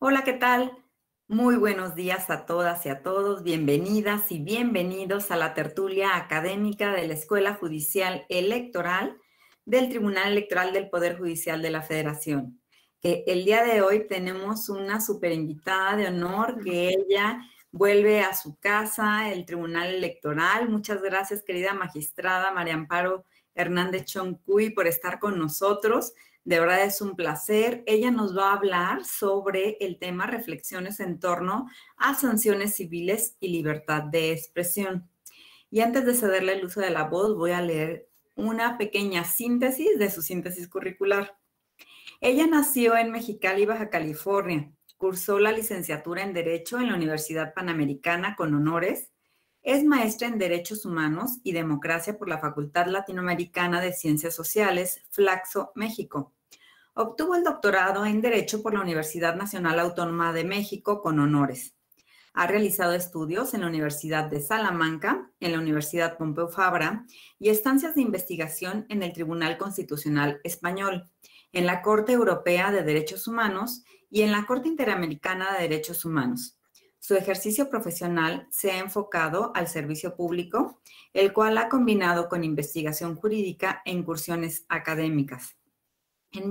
Hola, ¿qué tal? Muy buenos días a todas y a todos. Bienvenidas y bienvenidos a la tertulia académica de la Escuela Judicial Electoral del Tribunal Electoral del Poder Judicial de la Federación. El día de hoy tenemos una super invitada de honor que ella vuelve a su casa, el Tribunal Electoral. Muchas gracias, querida magistrada María Amparo Hernández Choncuy, por estar con nosotros. De verdad es un placer. Ella nos va a hablar sobre el tema reflexiones en torno a sanciones civiles y libertad de expresión. Y antes de cederle el uso de la voz, voy a leer una pequeña síntesis de su síntesis curricular. Ella nació en Mexicali, Baja California. Cursó la licenciatura en Derecho en la Universidad Panamericana con honores. Es maestra en Derechos Humanos y Democracia por la Facultad Latinoamericana de Ciencias Sociales, Flaxo, México. Obtuvo el doctorado en Derecho por la Universidad Nacional Autónoma de México con honores. Ha realizado estudios en la Universidad de Salamanca, en la Universidad Pompeu Fabra y estancias de investigación en el Tribunal Constitucional Español, en la Corte Europea de Derechos Humanos y en la Corte Interamericana de Derechos Humanos. Su ejercicio profesional se ha enfocado al servicio público, el cual ha combinado con investigación jurídica e incursiones académicas. En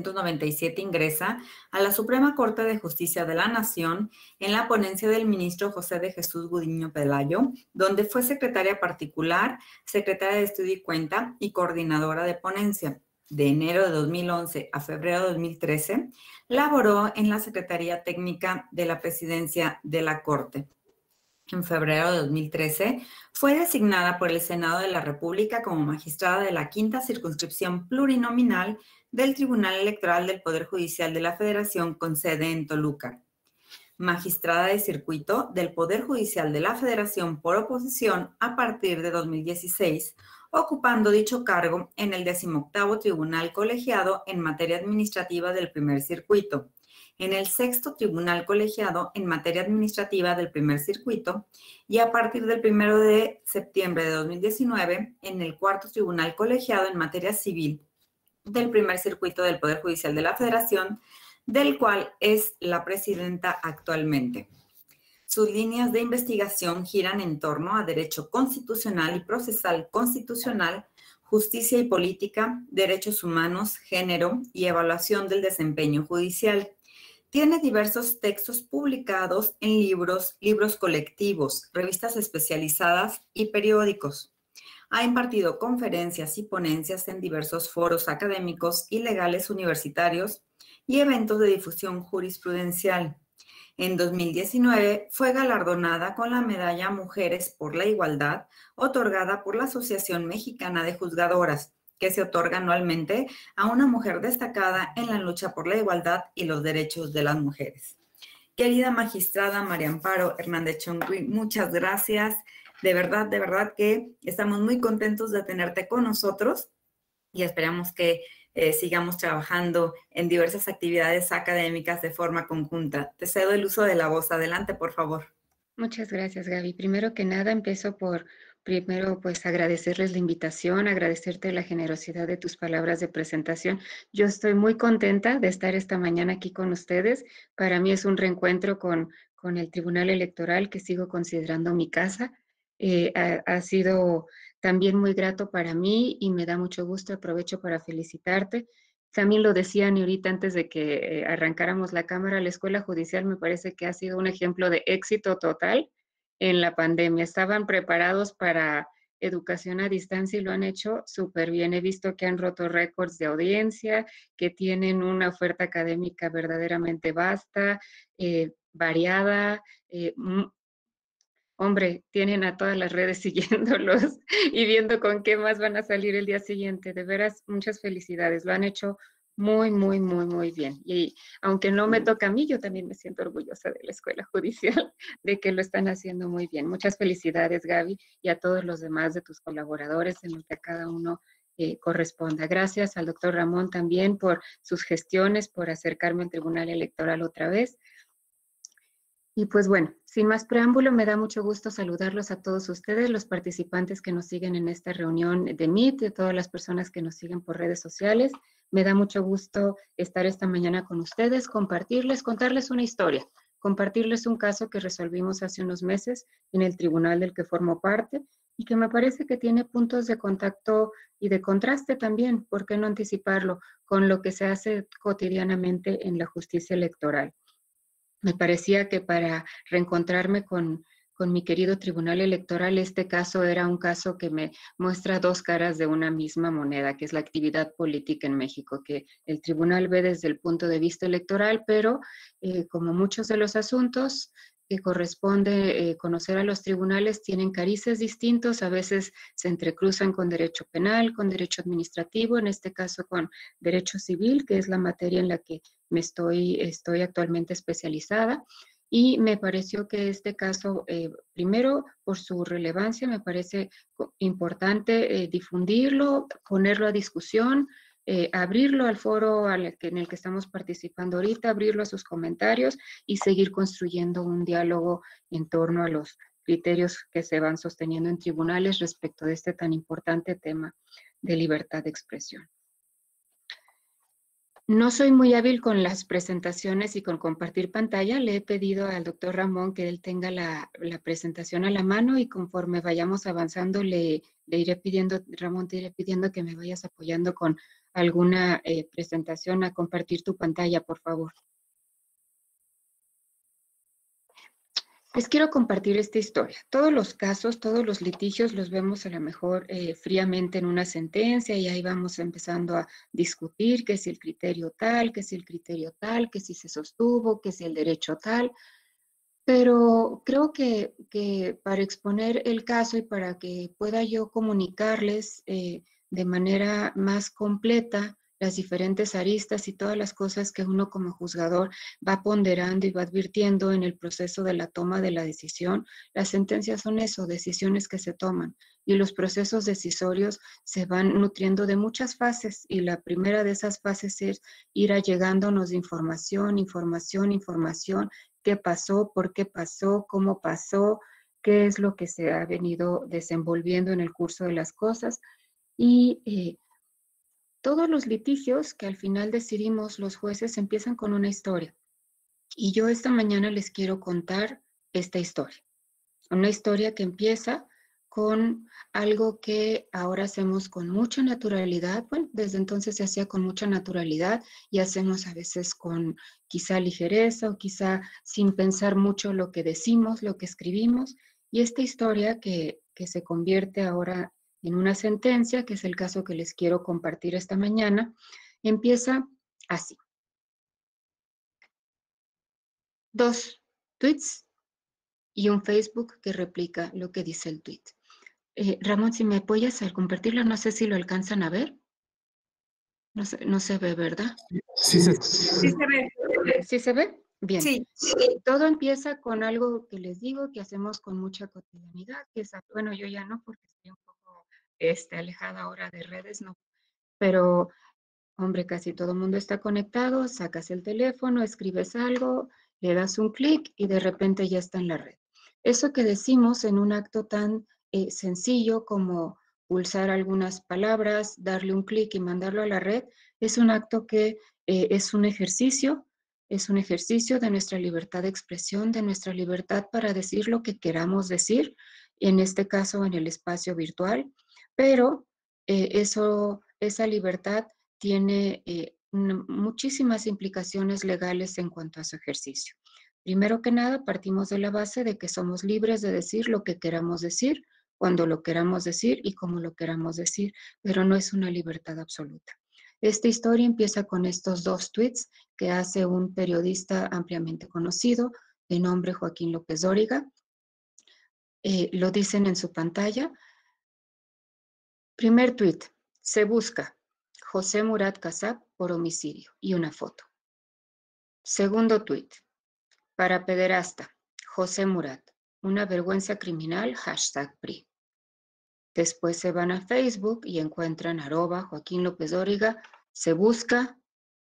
1997 ingresa a la Suprema Corte de Justicia de la Nación en la ponencia del ministro José de Jesús Gudiño Pelayo, donde fue secretaria particular, secretaria de Estudio y Cuenta y coordinadora de ponencia. De enero de 2011 a febrero de 2013, laboró en la Secretaría Técnica de la Presidencia de la Corte. En febrero de 2013, fue designada por el Senado de la República como magistrada de la Quinta Circunscripción Plurinominal del Tribunal Electoral del Poder Judicial de la Federación con sede en Toluca. Magistrada de circuito del Poder Judicial de la Federación por oposición a partir de 2016, ocupando dicho cargo en el 18º Tribunal Colegiado en materia administrativa del primer circuito, en el 6º Tribunal Colegiado en materia administrativa del primer circuito y a partir del 1 de septiembre de 2019 en el 4º Tribunal Colegiado en materia civil del primer circuito del Poder Judicial de la Federación, del cual es la presidenta actualmente. Sus líneas de investigación giran en torno a derecho constitucional y procesal constitucional, justicia y política, derechos humanos, género y evaluación del desempeño judicial. Tiene diversos textos publicados en libros colectivos, revistas especializadas y periódicos. Ha impartido conferencias y ponencias en diversos foros académicos y legales universitarios y eventos de difusión jurisprudencial. En 2019 fue galardonada con la medalla Mujeres por la Igualdad, otorgada por la Asociación Mexicana de Juzgadoras, que se otorga anualmente a una mujer destacada en la lucha por la igualdad y los derechos de las mujeres. Querida magistrada María Amparo Hernández Choncuy, muchas gracias. De verdad que estamos muy contentos de tenerte con nosotros y esperamos que sigamos trabajando en diversas actividades académicas de forma conjunta. Te cedo el uso de la voz. Adelante, por favor. Muchas gracias, Gaby. Primero que nada, empiezo por pues agradecerles la invitación, agradecerte la generosidad de tus palabras de presentación. Yo estoy muy contenta de estar esta mañana aquí con ustedes. Para mí es un reencuentro con el Tribunal Electoral que sigo considerando mi casa. Ha sido también muy grato para mí y me da mucho gusto. Aprovecho para felicitarte. También lo decían ahorita antes de que arrancáramos la cámara, la Escuela Judicial me parece que ha sido un ejemplo de éxito total en la pandemia. Estaban preparados para educación a distancia y lo han hecho súper bien. He visto que han roto récords de audiencia, que tienen una oferta académica verdaderamente vasta, variada, hombre, tienen a todas las redes siguiéndolos y viendo con qué más van a salir el día siguiente. De veras, muchas felicidades. Lo han hecho muy bien. Y aunque no me toca a mí, yo también me siento orgullosa de la Escuela Judicial, de que lo están haciendo muy bien. Muchas felicidades, Gaby, y a todos los demás de tus colaboradores, en lo que a cada uno corresponda. Gracias al doctor Ramón también por sus gestiones, por acercarme al Tribunal Electoral otra vez. Y pues bueno, sin más preámbulo, me da mucho gusto saludarlos a todos ustedes, los participantes que nos siguen en esta reunión de Meet, de todas las personas que nos siguen por redes sociales. Me da mucho gusto estar esta mañana con ustedes, contarles una historia, compartirles un caso que resolvimos hace unos meses en el tribunal del que formo parte y que me parece que tiene puntos de contacto y de contraste también, ¿por qué no anticiparlo?, con lo que se hace cotidianamente en la justicia electoral. Me parecía que para reencontrarme con mi querido tribunal electoral, este caso era un caso que me muestra dos caras de una misma moneda, que es la actividad política en México, que el tribunal ve desde el punto de vista electoral, pero como muchos de los asuntos que corresponde conocer a los tribunales, tienen carices distintos, a veces se entrecruzan con derecho penal, con derecho administrativo, en este caso con derecho civil, que es la materia en la que estoy actualmente especializada. Y me pareció que este caso, primero por su relevancia, me parece importante difundirlo, ponerlo a discusión, abrirlo al foro en el que estamos participando ahorita, abrirlo a sus comentarios y seguir construyendo un diálogo en torno a los criterios que se van sosteniendo en tribunales respecto de este tan importante tema de libertad de expresión. No soy muy hábil con las presentaciones y con compartir pantalla. Le he pedido al doctor Ramón que él tenga la presentación a la mano y conforme vayamos avanzando le iré pidiendo, Ramón, te iré pidiendo que me vayas apoyando con alguna presentación a compartir tu pantalla, por favor. Les quiero compartir esta historia. Todos los casos, todos los litigios los vemos a lo mejor fríamente en una sentencia y ahí vamos empezando a discutir que si el criterio tal, que si el criterio tal, que si se sostuvo, que si el derecho tal. Pero creo que para exponer el caso y para que pueda yo comunicarles de manera más completa las diferentes aristas y todas las cosas que uno como juzgador va ponderando y va advirtiendo en el proceso de la toma de la decisión, las sentencias son eso, decisiones que se toman. Y los procesos decisorios se van nutriendo de muchas fases y la primera de esas fases es ir allegándonos de información, información, información, qué pasó, por qué pasó, cómo pasó, qué es lo que se ha venido desenvolviendo en el curso de las cosas. Y todos los litigios que al final decidimos los jueces empiezan con una historia. Y yo esta mañana les quiero contar esta historia. Una historia que empieza con algo que ahora hacemos con mucha naturalidad. Bueno, desde entonces se hacía con mucha naturalidad y hacemos a veces con quizá ligereza o quizá sin pensar mucho lo que decimos, lo que escribimos. Y esta historia que se convierte ahora en una sentencia, que es el caso que les quiero compartir esta mañana, empieza así. 2 tweets y un Facebook que replica lo que dice el tweet. Ramón, si me apoyas al compartirlo, no sé si lo alcanzan a ver. No se ve, ¿verdad? Sí, sí se ve. ¿Sí se ve? Bien. Sí. Todo empieza con algo que les digo que hacemos con mucha cotidianidad, que es, bueno, yo ya no, porque estoy un poco alejada ahora de redes, no, pero hombre, casi todo el mundo está conectado, sacas el teléfono, escribes algo, le das un clic y de repente ya está en la red. Eso que decimos en un acto tan sencillo como pulsar algunas palabras, darle un clic y mandarlo a la red, es un acto que es un ejercicio de nuestra libertad de expresión, de nuestra libertad para decir lo que queramos decir, en este caso en el espacio virtual, pero esa libertad tiene muchísimas implicaciones legales en cuanto a su ejercicio. Primero que nada, partimos de la base de que somos libres de decir lo que queramos decir, cuando lo queramos decir y como lo queramos decir, pero no es una libertad absoluta. Esta historia empieza con estos 2 tweets que hace un periodista ampliamente conocido de nombre Joaquín López Dóriga. Lo dicen en su pantalla. Primer tweet, se busca José Murat Kassab por homicidio y una foto. Segundo tuit, para pederasta, José Murat, una vergüenza criminal, #PRI. Después se van a Facebook y encuentran @Joaquín López Dóriga, se busca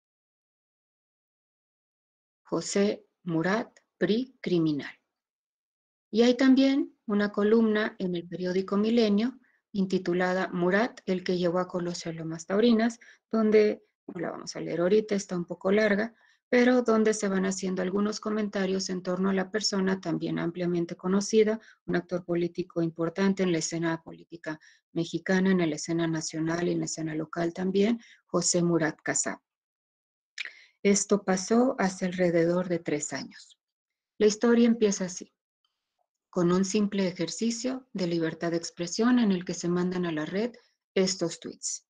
José Murat, PRI criminal. Y hay también una columna en el periódico Milenio intitulada Murat, el que llevó a Colosio a Lomas Taurinas, donde no la vamos a leer ahorita, está un poco larga, pero donde se van haciendo algunos comentarios en torno a la persona también ampliamente conocida, un actor político importante en la escena política mexicana, en la escena nacional y en la escena local también, José Murat Kassab. Esto pasó hace alrededor de 3 años. La historia empieza así, con un simple ejercicio de libertad de expresión en el que se mandan a la red estos tweets.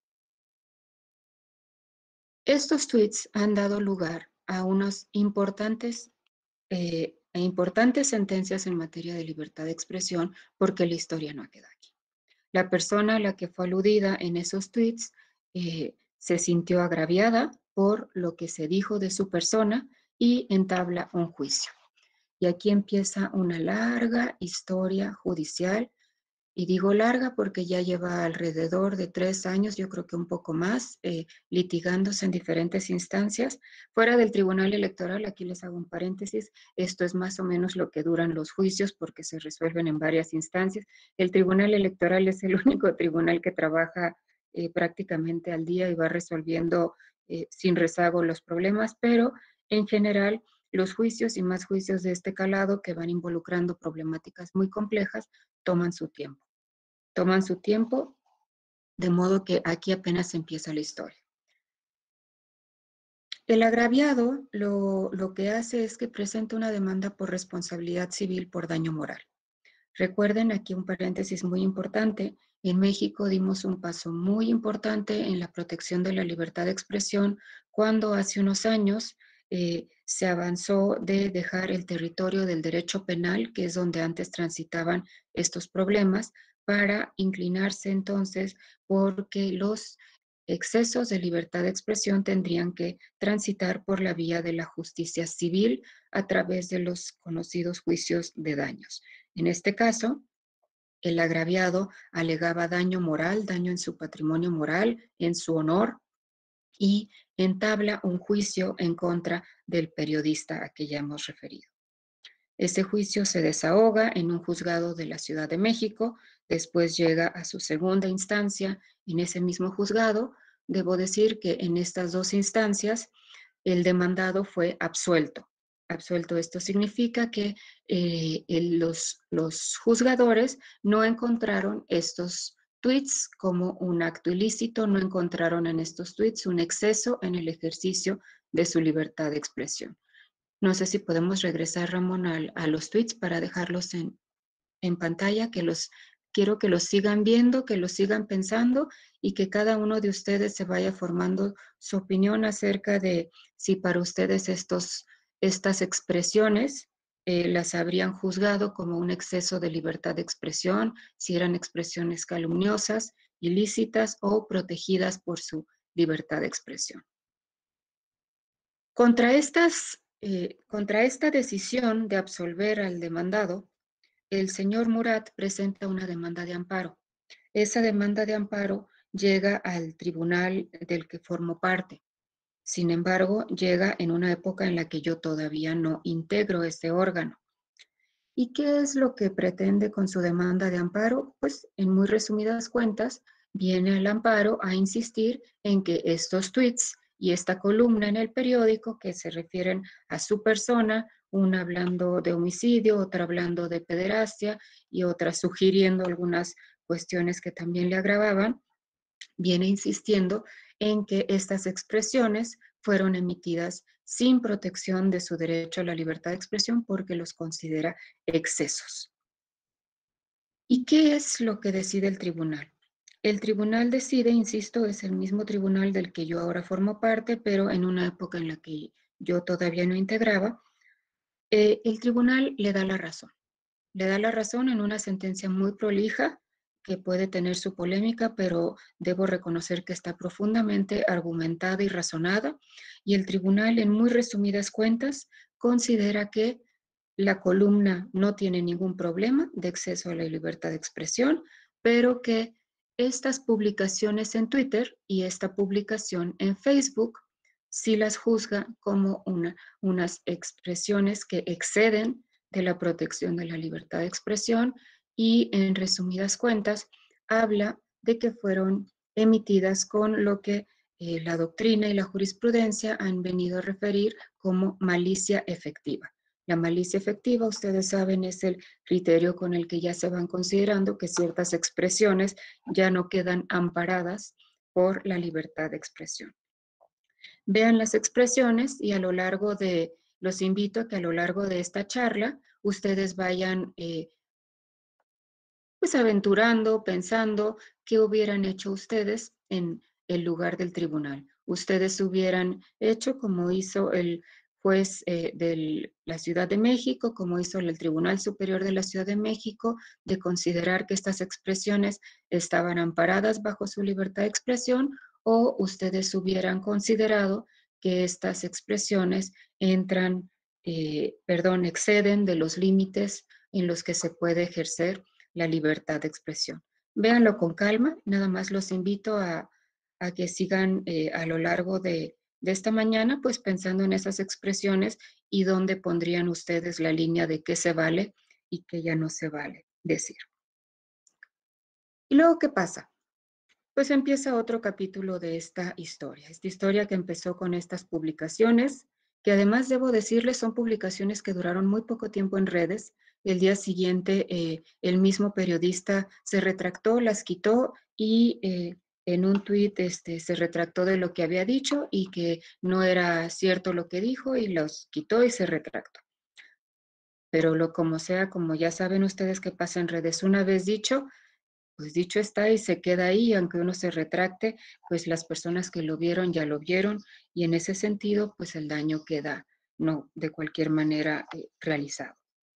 Estos tweets han dado lugar a unas importantes sentencias en materia de libertad de expresión porque la historia no queda aquí. La persona a la que fue aludida en esos tweets se sintió agraviada por lo que se dijo de su persona y entabla un juicio. Y aquí empieza una larga historia judicial. Y digo larga porque ya lleva alrededor de 3 años, yo creo que un poco más, litigándose en diferentes instancias. Fuera del Tribunal Electoral, aquí les hago un paréntesis, esto es más o menos lo que duran los juicios porque se resuelven en varias instancias. El Tribunal Electoral es el único tribunal que trabaja prácticamente al día y va resolviendo sin rezago los problemas, pero en general los juicios y más juicios de este calado que van involucrando problemáticas muy complejas toman su tiempo. Toman su tiempo, de modo que aquí apenas empieza la historia. El agraviado lo que hace es que presenta una demanda por responsabilidad civil por daño moral. Recuerden aquí un paréntesis muy importante. En México dimos un paso muy importante en la protección de la libertad de expresión cuando hace unos años se avanzó de dejar el territorio del derecho penal, que es donde antes transitaban estos problemas, para inclinarse entonces porque los excesos de libertad de expresión tendrían que transitar por la vía de la justicia civil a través de los conocidos juicios de daños. En este caso, el agraviado alegaba daño moral, daño en su patrimonio moral, en su honor, y entabla un juicio en contra del periodista a que ya hemos referido. Ese juicio se desahoga en un juzgado de la Ciudad de México, después llega a su segunda instancia en ese mismo juzgado. Debo decir que en estas 2 instancias el demandado fue absuelto. Absuelto, esto significa que los juzgadores no encontraron estos tweets como un acto ilícito, no encontraron en estos tweets un exceso en el ejercicio de su libertad de expresión. No sé si podemos regresar, Ramón, a los tweets para dejarlos en pantalla, quiero que los sigan viendo, que los sigan pensando y que cada uno de ustedes se vaya formando su opinión acerca de si para ustedes estas expresiones las habrían juzgado como un exceso de libertad de expresión, si eran expresiones calumniosas, ilícitas o protegidas por su libertad de expresión. Contra esta decisión de absolver al demandado, el señor Murat presenta una demanda de amparo. Esa demanda de amparo llega al tribunal del que formo parte. Sin embargo, llega en una época en la que yo todavía no integro este órgano. ¿Y qué es lo que pretende con su demanda de amparo? Pues, en muy resumidas cuentas, viene al amparo a insistir en que estos tweets y esta columna en el periódico que se refieren a su persona, una hablando de homicidio, otra hablando de pederastia y otra sugiriendo algunas cuestiones que también le agravaban, viene insistiendo en que estas expresiones fueron emitidas sin protección de su derecho a la libertad de expresión porque los considera excesos. ¿Y qué es lo que decide el tribunal? El tribunal decide, insisto, es el mismo tribunal del que yo ahora formo parte, pero en una época en la que yo todavía no integraba, el tribunal le da la razón. Le da la razón en una sentencia muy prolija que puede tener su polémica, pero debo reconocer que está profundamente argumentada y razonada, y el tribunal, en muy resumidas cuentas, considera que la columna no tiene ningún problema de acceso a la libertad de expresión, pero que estas publicaciones en Twitter y esta publicación en Facebook sí las juzga como unas expresiones que exceden de la protección de la libertad de expresión y, en resumidas cuentas, habla de que fueron emitidas con lo que la doctrina y la jurisprudencia han venido a referir como malicia efectiva. La malicia efectiva, ustedes saben, es el criterio con el que ya se van considerando que ciertas expresiones ya no quedan amparadas por la libertad de expresión. Vean las expresiones y a lo largo de, los invito a que a lo largo de esta charla ustedes vayan pues aventurando, pensando qué hubieran hecho ustedes en el lugar del tribunal. Ustedes hubieran hecho como hizo el juez de la Ciudad de México, como hizo el Tribunal Superior de la Ciudad de México, de considerar que estas expresiones estaban amparadas bajo su libertad de expresión, o ustedes hubieran considerado que estas expresiones exceden de los límites en los que se puede ejercer la libertad de expresión. Véanlo con calma, nada más los invito a que sigan a lo largo de esta mañana, pues pensando en esas expresiones y dónde pondrían ustedes la línea de qué se vale y qué ya no se vale decir. ¿Y luego qué pasa? Pues empieza otro capítulo de esta historia que empezó con estas publicaciones, que además debo decirles son publicaciones que duraron muy poco tiempo en redes. El día siguiente el mismo periodista se retractó, las quitó y en un tuit se retractó de lo que había dicho y que no era cierto lo que dijo y los quitó y se retractó. Pero como sea, como ya saben ustedes que pasa en redes, una vez dicho, pues dicho está y se queda ahí, aunque uno se retracte, pues las personas que lo vieron ya lo vieron y en ese sentido, pues el daño queda, no de cualquier manera realizado.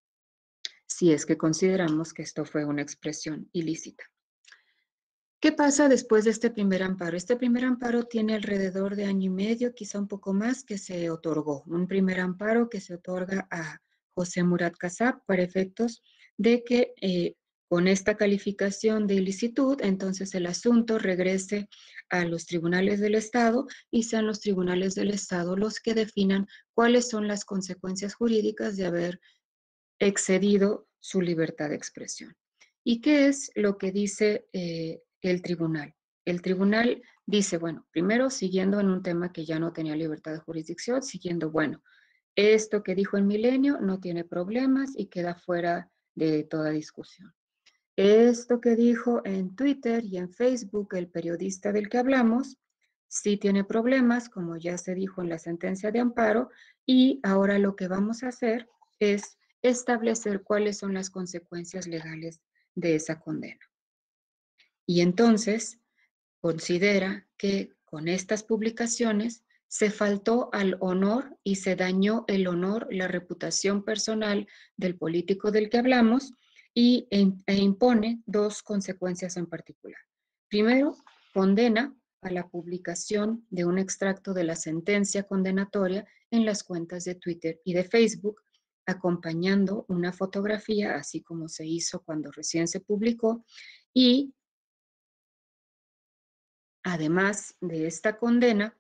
Si es que consideramos que esto fue una expresión ilícita. ¿Qué pasa después de este primer amparo? Este primer amparo tiene alrededor de año y medio, quizá un poco más, que se otorgó. Un primer amparo que se otorga a José Murat Kassab para efectos de que con esta calificación de ilicitud, entonces el asunto regrese a los tribunales del Estado y sean los tribunales del Estado los que definan cuáles son las consecuencias jurídicas de haber excedido su libertad de expresión. ¿Y qué es lo que dice el tribunal? El tribunal dice, bueno, primero siguiendo en un tema que ya no tenía libertad de jurisdicción, siguiendo, bueno, esto que dijo en Milenio no tiene problemas y queda fuera de toda discusión. Esto que dijo en Twitter y en Facebook el periodista del que hablamos, sí tiene problemas, como ya se dijo en la sentencia de amparo, y ahora lo que vamos a hacer es establecer cuáles son las consecuencias legales de esa condena. Y entonces considera que con estas publicaciones se faltó al honor y se dañó el honor, la reputación personal del político del que hablamos e impone dos consecuencias en particular. Primero, condena a la publicación de un extracto de la sentencia condenatoria en las cuentas de Twitter y de Facebook, acompañando una fotografía, así como se hizo cuando recién se publicó, y además de esta condena,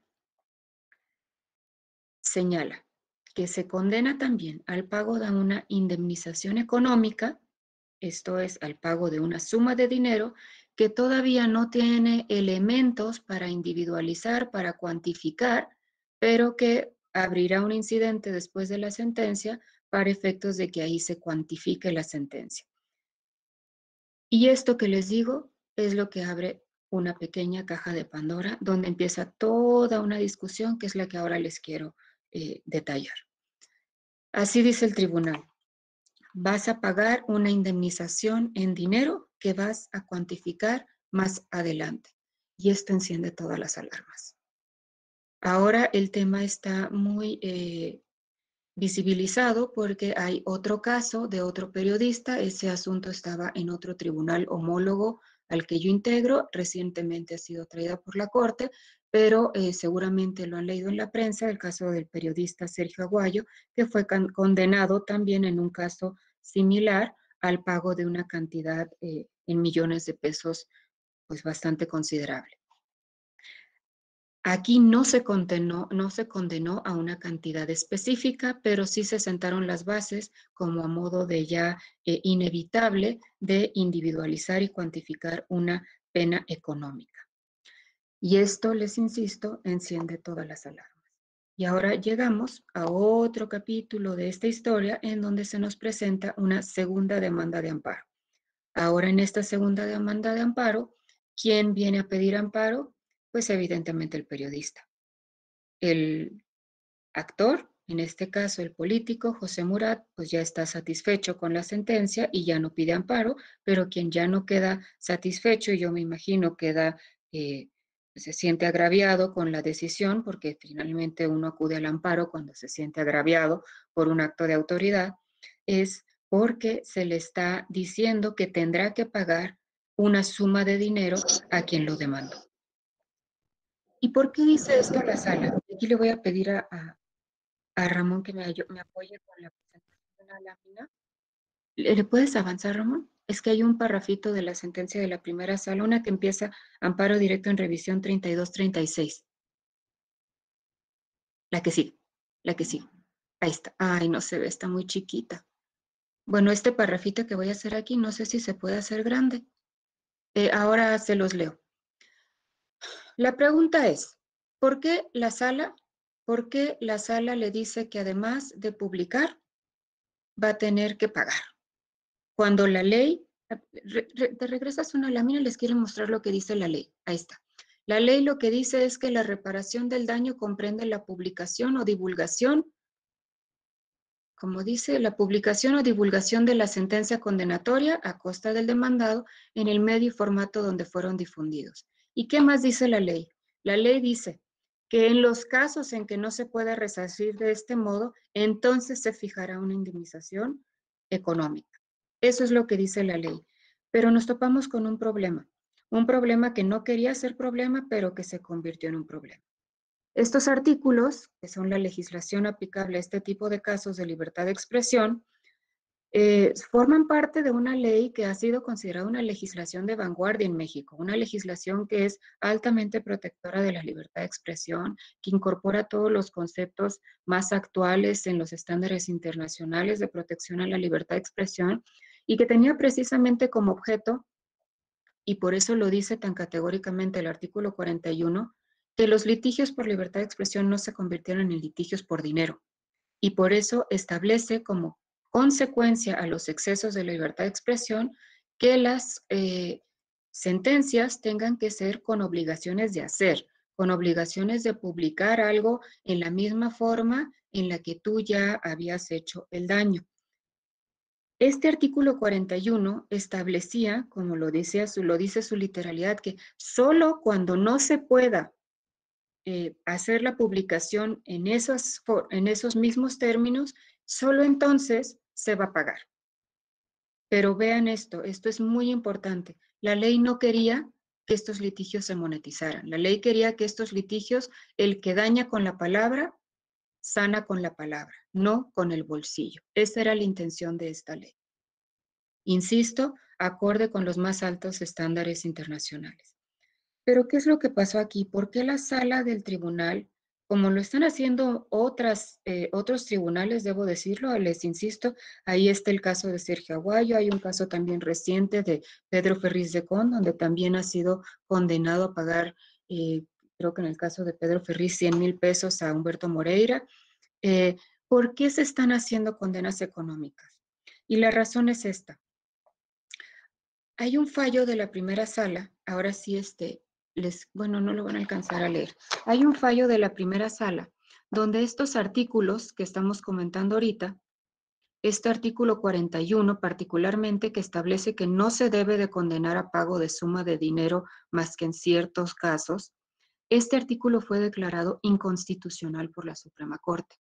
señala que se condena también al pago de una indemnización económica, esto es, al pago de una suma de dinero que todavía no tiene elementos para individualizar, para cuantificar, pero que abrirá un incidente después de la sentencia para efectos de que ahí se cuantifique la sentencia. Y esto que les digo es lo que abre una pequeña caja de Pandora, donde empieza toda una discusión que es la que ahora les quiero detallar. Así dice el tribunal: vas a pagar una indemnización en dinero que vas a cuantificar más adelante. Y esto enciende todas las alarmas. Ahora el tema está muy visibilizado porque hay otro caso de otro periodista. Ese asunto estaba en otro tribunal homólogo al que yo integro, recientemente ha sido traída por la Corte, pero seguramente lo han leído en la prensa, el caso del periodista Sergio Aguayo, que fue condenado también en un caso similar al pago de una cantidad en millones de pesos, pues bastante considerable. Aquí no se condenó a una cantidad específica, pero sí se sentaron las bases como a modo de ya inevitable de individualizar y cuantificar una pena económica. Y esto, les insisto, enciende todas las alarmas. Y ahora llegamos a otro capítulo de esta historia en donde se nos presenta una segunda demanda de amparo. Ahora en esta segunda demanda de amparo, ¿quién viene a pedir amparo? Pues evidentemente el periodista. El actor, en este caso el político José Murat, pues ya está satisfecho con la sentencia y ya no pide amparo, pero quien ya no queda satisfecho, y yo me imagino queda, se siente agraviado con la decisión, porque finalmente uno acude al amparo cuando se siente agraviado por un acto de autoridad, es porque se le está diciendo que tendrá que pagar una suma de dinero a quien lo demandó. ¿Y por qué dice esto la sala? Aquí le voy a pedir a Ramón que me apoye con la presentación de una lámina. ¿Le puedes avanzar, Ramón? Es que hay un parrafito de la sentencia de la primera sala, una que empieza amparo directo en revisión 3236. La que sí, la que sí. Ahí está. Ay, no se ve, está muy chiquita. Bueno, este parrafito que voy a hacer aquí, no sé si se puede hacer grande. Ahora se los leo. La pregunta es, por qué la sala le dice que además de publicar, va a tener que pagar? Cuando la ley, te regresas una lámina, les quiero mostrar lo que dice la ley. Ahí está. La ley lo que dice es que la reparación del daño comprende la publicación o divulgación, como dice, la publicación o divulgación de la sentencia condenatoria a costa del demandado en el medio y formato donde fueron difundidos. ¿Y qué más dice la ley? La ley dice que en los casos en que no se pueda resarcir de este modo, entonces se fijará una indemnización económica. Eso es lo que dice la ley. Pero nos topamos con un problema que no quería ser problema, pero que se convirtió en un problema. Estos artículos, que son la legislación aplicable a este tipo de casos de libertad de expresión, forman parte de una ley que ha sido considerada una legislación de vanguardia en México, una legislación que es altamente protectora de la libertad de expresión, que incorpora todos los conceptos más actuales en los estándares internacionales de protección a la libertad de expresión y que tenía precisamente como objeto, y por eso lo dice tan categóricamente el artículo 41, que los litigios por libertad de expresión no se convirtieron en litigios por dinero. Y por eso establece como consecuencia a los excesos de la libertad de expresión que las sentencias tengan que ser con obligaciones de hacer, con obligaciones de publicar algo en la misma forma en la que tú ya habías hecho el daño. Este artículo 41 establecía, como lo dice su literalidad, que solo cuando no se pueda hacer la publicación en esos mismos términos, solo entonces se va a pagar. Pero vean esto es muy importante. La ley no quería que estos litigios se monetizaran. La ley quería que estos litigios, el que daña con la palabra, sana con la palabra, no con el bolsillo. Esa era la intención de esta ley. Insisto, acorde con los más altos estándares internacionales. Pero, ¿qué es lo que pasó aquí? ¿Por qué la sala del tribunal, como lo están haciendo otros tribunales, debo decirlo, les insisto, ahí está el caso de Sergio Aguayo, hay un caso también reciente de Pedro Ferriz de Con, donde también ha sido condenado a pagar, creo que en el caso de Pedro Ferriz, 100,000 pesos a Humberto Moreira. ¿Por qué se están haciendo condenas económicas? Y la razón es esta. Hay un fallo de la primera sala, ahora sí bueno, no lo van a alcanzar a leer. Hay un fallo de la primera sala donde estos artículos que estamos comentando ahorita, este artículo 41 particularmente que establece que no se debe de condenar a pago de suma de dinero más que en ciertos casos, este artículo fue declarado inconstitucional por la Suprema Corte.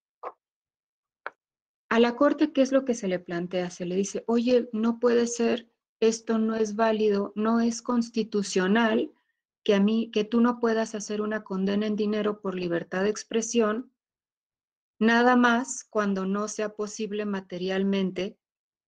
A la Corte, ¿qué es lo que se le plantea? Se le dice, oye, no puede ser, esto no es válido, no es constitucional que tú no puedas hacer una condena en dinero por libertad de expresión, nada más cuando no sea posible materialmente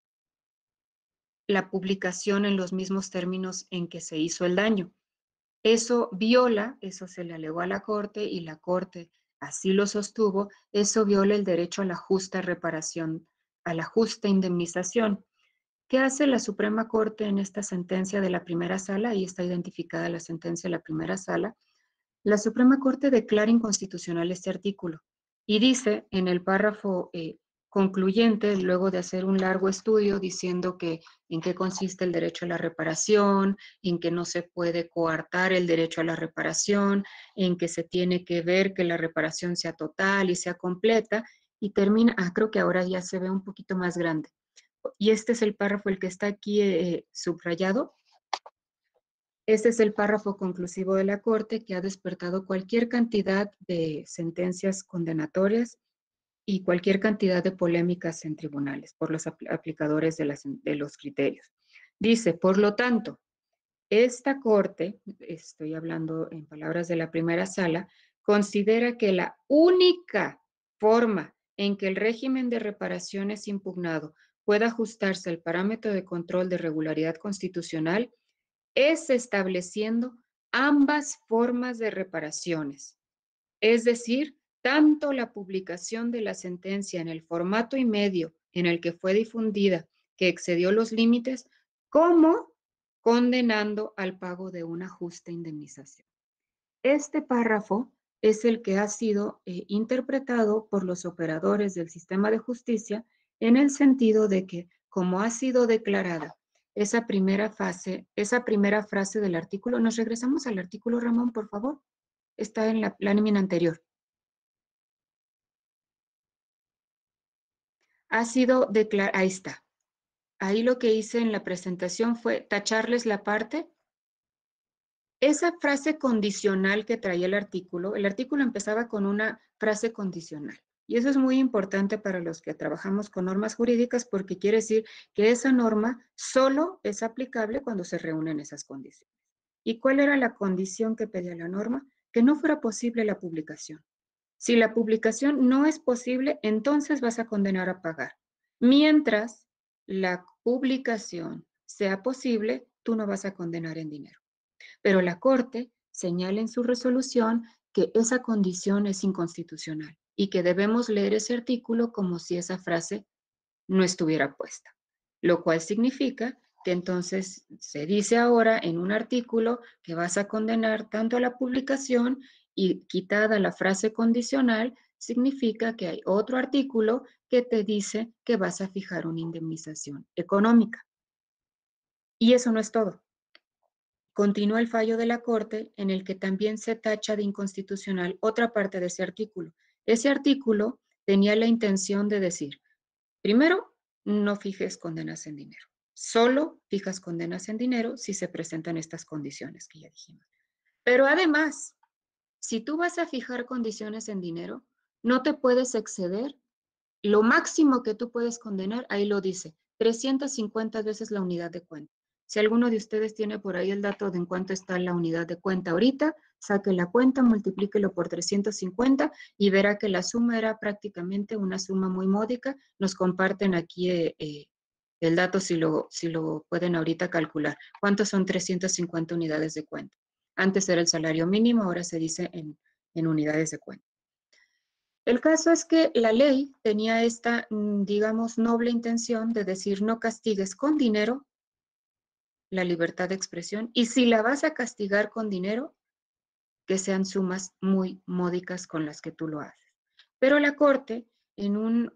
la publicación en los mismos términos en que se hizo el daño. Eso se le alegó a la Corte y la Corte así lo sostuvo, eso viola el derecho a la justa reparación, a la justa indemnización. ¿Qué hace la Suprema Corte en esta sentencia de la primera sala? Ahí está identificada la sentencia de la primera sala. La Suprema Corte declara inconstitucional este artículo y dice en el párrafo concluyente, luego de hacer un largo estudio diciendo que en qué consiste el derecho a la reparación, en que no se puede coartar el derecho a la reparación, en que se tiene que ver que la reparación sea total y sea completa, y termina, creo que ahora ya se ve un poquito más grande. Y este es el párrafo, el que está aquí subrayado. Este es el párrafo conclusivo de la Corte que ha despertado cualquier cantidad de sentencias condenatorias y cualquier cantidad de polémicas en tribunales por los aplicadores de los criterios. Dice, por lo tanto, esta Corte, estoy hablando en palabras de la primera sala, considera que la única forma en que el régimen de reparaciones impugnado pueda ajustarse al parámetro de control de regularidad constitucional es estableciendo ambas formas de reparaciones, es decir, tanto la publicación de la sentencia en el formato y medio en el que fue difundida, que excedió los límites, como condenando al pago de una justa indemnización. Este párrafo es el que ha sido interpretado por los operadores del sistema de justicia en el sentido de que, como ha sido declarada esa primera frase del artículo, nos regresamos al artículo, Ramón, por favor. Está en la lámina anterior. Ha sido declarada, ahí está. Ahí lo que hice en la presentación fue tacharles la parte. Esa frase condicional que traía el artículo empezaba con una frase condicional. Y eso es muy importante para los que trabajamos con normas jurídicas porque quiere decir que esa norma solo es aplicable cuando se reúnen esas condiciones. ¿Y cuál era la condición que pedía la norma? Que no fuera posible la publicación. Si la publicación no es posible, entonces vas a condenar a pagar. Mientras la publicación sea posible, tú no vas a condenar en dinero. Pero la Corte señala en su resolución que esa condición es inconstitucional y que debemos leer ese artículo como si esa frase no estuviera puesta, lo cual significa que entonces se dice ahora en un artículo que vas a condenar tanto a la publicación y quitada la frase condicional, significa que hay otro artículo que te dice que vas a fijar una indemnización económica. Y eso no es todo. Continúa el fallo de la Corte en el que también se tacha de inconstitucional otra parte de ese artículo. Ese artículo tenía la intención de decir, primero, no fijes condenas en dinero. Solo fijas condenas en dinero si se presentan estas condiciones que ya dijimos. Pero además, si tú vas a fijar condiciones en dinero, no te puedes exceder. Lo máximo que tú puedes condenar, ahí lo dice, 350 veces la unidad de cuenta. Si alguno de ustedes tiene por ahí el dato de en cuánto está la unidad de cuenta ahorita, saque la cuenta, multiplíquelo por 350 y verá que la suma era prácticamente una suma muy módica. Nos comparten aquí el dato si lo pueden ahorita calcular. ¿Cuántos son 350 unidades de cuenta? Antes era el salario mínimo, ahora se dice en unidades de cuenta. El caso es que la ley tenía esta, digamos, noble intención de decir no castigues con dinero la libertad de expresión y si la vas a castigar con dinero, que sean sumas muy módicas con las que tú lo haces. Pero la Corte, en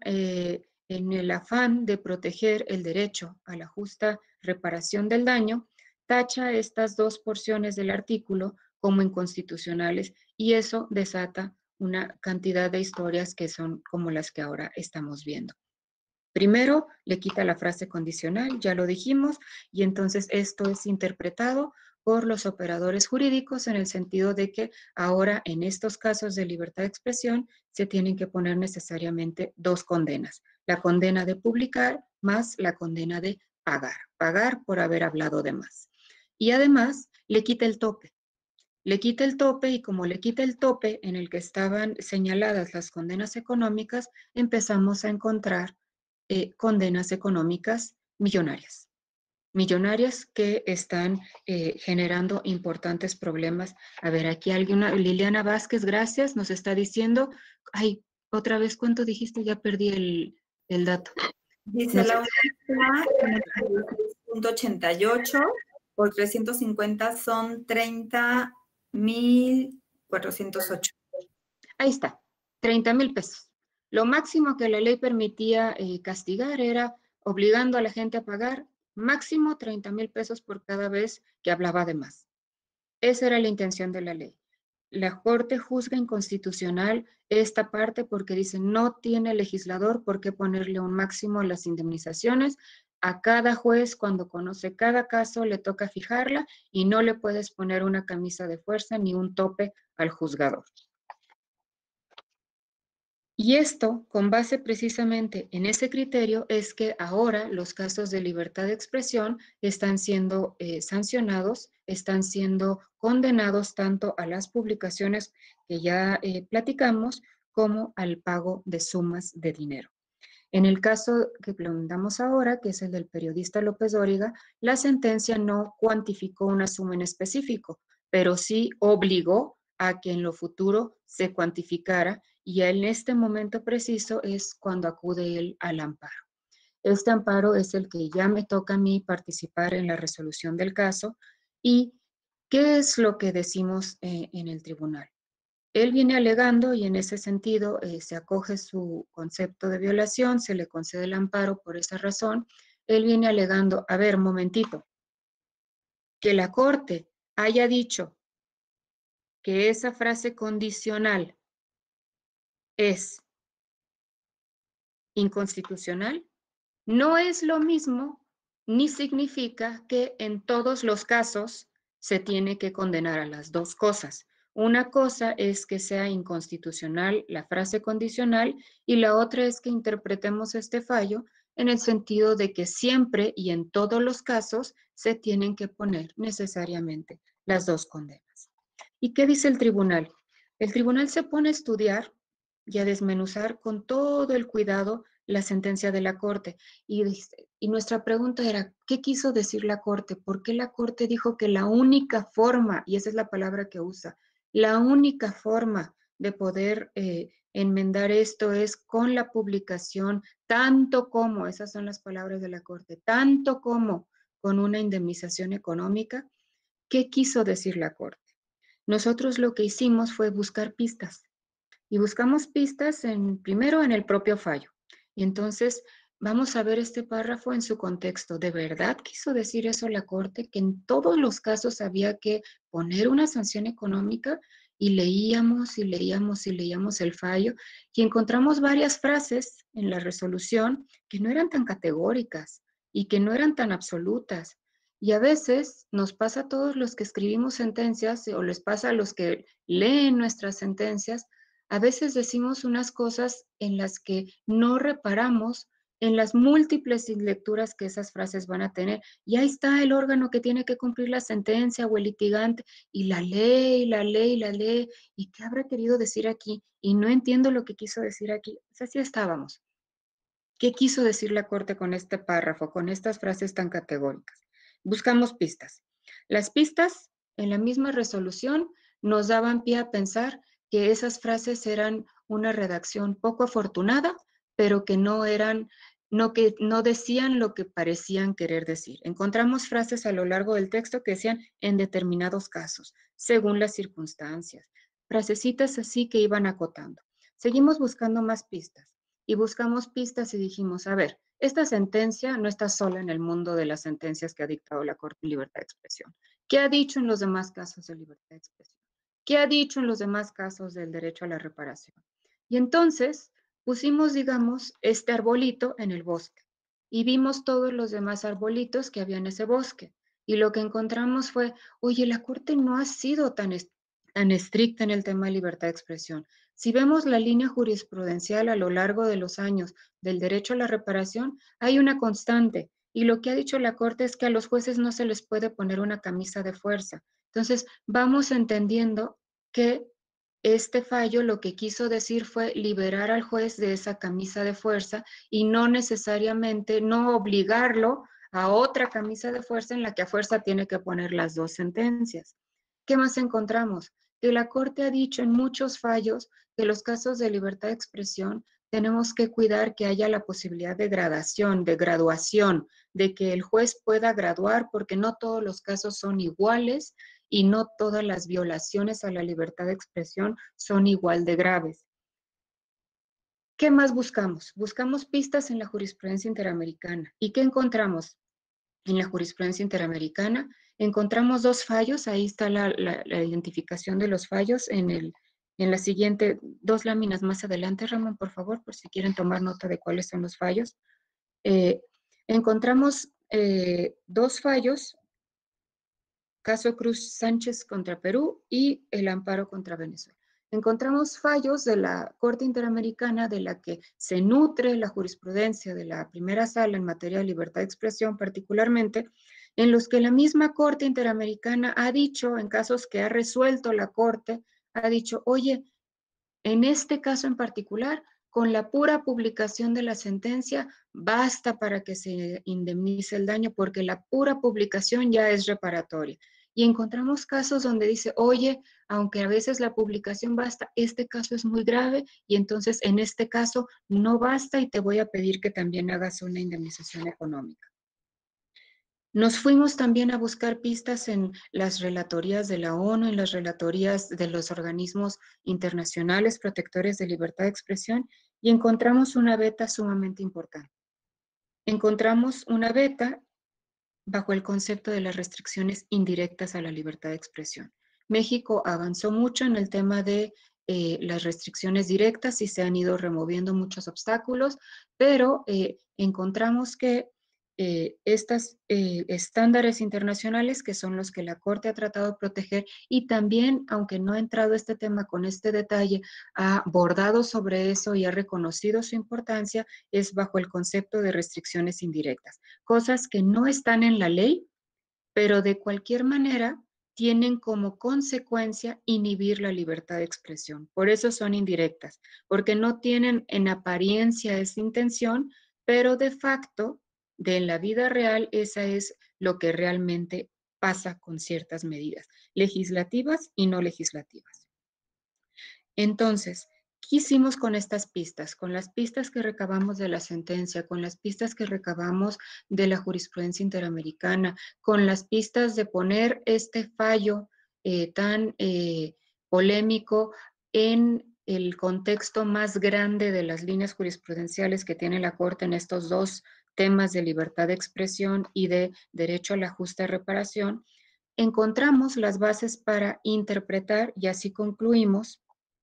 el afán de proteger el derecho a la justa reparación del daño, tacha estas dos porciones del artículo como inconstitucionales y eso desata una cantidad de historias que son como las que ahora estamos viendo. Primero, le quita la frase condicional, ya lo dijimos, y entonces esto es interpretado por los operadores jurídicos en el sentido de que ahora en estos casos de libertad de expresión se tienen que poner necesariamente dos condenas, la condena de publicar más la condena de pagar por haber hablado de más. Y además le quita el tope. Le quita el tope y como le quita el tope en el que estaban señaladas las condenas económicas, empezamos a encontrar condenas económicas millonarias. Millonarias que están generando importantes problemas. A ver, aquí Liliana Vázquez, gracias, nos está diciendo, ay, otra vez, ¿cuánto dijiste? Ya perdí el dato. Dice No sé. la audiencia en el 86.88 por 350 son 30.408. Ahí está, 30,000 pesos. Lo máximo que la ley permitía castigar era obligando a la gente a pagar máximo 30,000 pesos por cada vez que hablaba de más. Esa era la intención de la ley. La Corte juzga inconstitucional esta parte porque dice no tiene el legislador por qué ponerle un máximo a las indemnizaciones. A cada juez, cuando conoce cada caso, le toca fijarla y no le puedes poner una camisa de fuerza ni un tope al juzgador. Y esto, con base precisamente en ese criterio, es que ahora los casos de libertad de expresión están siendo sancionados, están siendo condenados tanto a las publicaciones que ya platicamos, como al pago de sumas de dinero. En el caso que planteamos ahora, que es el del periodista López Dóriga, la sentencia no cuantificó una suma en específico, pero sí obligó a que en lo futuro se cuantificara y en este momento preciso es cuando acude él al amparo. Este amparo es el que ya me toca a mí participar en la resolución del caso. ¿Y qué es lo que decimos en el tribunal? Él viene alegando y en ese sentido se acoge su concepto de violación, se le concede el amparo por esa razón. Él viene alegando, a ver, momentito, que la Corte haya dicho que esa frase condicional es inconstitucional, no es lo mismo ni significa que en todos los casos se tiene que condenar a las dos cosas. Una cosa es que sea inconstitucional la frase condicional y la otra es que interpretemos este fallo en el sentido de que siempre y en todos los casos se tienen que poner necesariamente las dos condenas. ¿Y qué dice el tribunal? El tribunal se pone a estudiar y a desmenuzar con todo el cuidado la sentencia de la Corte. Y nuestra pregunta era, ¿qué quiso decir la Corte? ¿Por qué la Corte dijo que la única forma, y esa es la palabra que usa, la única forma de poder enmendar esto es con la publicación, tanto como, esas son las palabras de la Corte, tanto como con una indemnización económica? ¿Qué quiso decir la Corte? Nosotros lo que hicimos fue buscar pistas y buscamos pistas primero en el propio fallo. Y entonces vamos a ver este párrafo en su contexto. ¿De verdad quiso decir eso la Corte? Que en todos los casos había que poner una sanción económica. Y leíamos y leíamos y leíamos el fallo y encontramos varias frases en la resolución que no eran tan categóricas y que no eran tan absolutas. Y a veces nos pasa a todos los que escribimos sentencias o les pasa a los que leen nuestras sentencias, a veces decimos unas cosas en las que no reparamos en las múltiples lecturas que esas frases van a tener. Y ahí está el órgano que tiene que cumplir la sentencia o el litigante y la lee y la lee y la lee. ¿Y qué habrá querido decir aquí? Y no entiendo lo que quiso decir aquí. Pues así estábamos. ¿Qué quiso decir la Corte con este párrafo, con estas frases tan categóricas? Buscamos pistas. Las pistas en la misma resolución nos daban pie a pensar que esas frases eran una redacción poco afortunada, pero que no decían lo que parecían querer decir. Encontramos frases a lo largo del texto que decían en determinados casos, según las circunstancias. Frasecitas así que iban acotando. Seguimos buscando más pistas y buscamos pistas y dijimos, a ver, esta sentencia no está sola en el mundo de las sentencias que ha dictado la Corte en libertad de expresión. ¿Qué ha dicho en los demás casos de libertad de expresión? ¿Qué ha dicho en los demás casos del derecho a la reparación? Y entonces pusimos, digamos, este arbolito en el bosque y vimos todos los demás arbolitos que había en ese bosque. Y lo que encontramos fue, oye, la Corte no ha sido tan estricta en el tema de libertad de expresión. Si vemos la línea jurisprudencial a lo largo de los años del derecho a la reparación, hay una constante. Y lo que ha dicho la Corte es que a los jueces no se les puede poner una camisa de fuerza. Entonces, vamos entendiendo que este fallo lo que quiso decir fue liberar al juez de esa camisa de fuerza y no necesariamente no obligarlo a otra camisa de fuerza en la que a fuerza tiene que poner las dos sentencias. ¿Qué más encontramos? Que la Corte ha dicho en muchos fallos que los casos de libertad de expresión tenemos que cuidar que haya la posibilidad de gradación, de graduación, de que el juez pueda graduar, porque no todos los casos son iguales y no todas las violaciones a la libertad de expresión son igual de graves. ¿Qué más buscamos? Buscamos pistas en la jurisprudencia interamericana. ¿Y qué encontramos en la jurisprudencia interamericana? Encontramos dos fallos, ahí está la identificación de los fallos en la siguiente, dos láminas más adelante, Ramón, por favor, por si quieren tomar nota de cuáles son los fallos. Eh, encontramos dos fallos, caso Cruz Sánchez contra Perú y el amparo contra Venezuela. Encontramos fallos de la Corte Interamericana de la que se nutre la jurisprudencia de la primera sala en materia de libertad de expresión particularmente, en los que la misma Corte Interamericana ha dicho, en casos que ha resuelto la Corte, ha dicho, oye, en este caso en particular, con la pura publicación de la sentencia, basta para que se indemnice el daño porque la pura publicación ya es reparatoria. Y encontramos casos donde dice, oye, aunque a veces la publicación basta, este caso es muy grave y entonces en este caso no basta y te voy a pedir que también hagas una indemnización económica. Nos fuimos también a buscar pistas en las relatorías de la ONU, en las relatorías de los organismos internacionales protectores de libertad de expresión y encontramos una beta sumamente importante. Encontramos una beta bajo el concepto de las restricciones indirectas a la libertad de expresión. México avanzó mucho en el tema de las restricciones directas y se han ido removiendo muchos obstáculos, pero encontramos que estos estándares internacionales, que son los que la Corte ha tratado de proteger, y también, aunque no ha entrado este tema con este detalle, ha bordado sobre eso y ha reconocido su importancia, es bajo el concepto de restricciones indirectas. Cosas que no están en la ley, pero de cualquier manera tienen como consecuencia inhibir la libertad de expresión. Por eso son indirectas, porque no tienen en apariencia esa intención, pero de facto, en la vida real, esa es lo que realmente pasa con ciertas medidas, legislativas y no legislativas. Entonces, ¿qué hicimos con estas pistas? Con las pistas que recabamos de la sentencia, con las pistas que recabamos de la jurisprudencia interamericana, con las pistas de poner este fallo tan polémico en el contexto más grande de las líneas jurisprudenciales que tiene la Corte en estos dos temas de libertad de expresión y de derecho a la justa reparación, encontramos las bases para interpretar y así concluimos.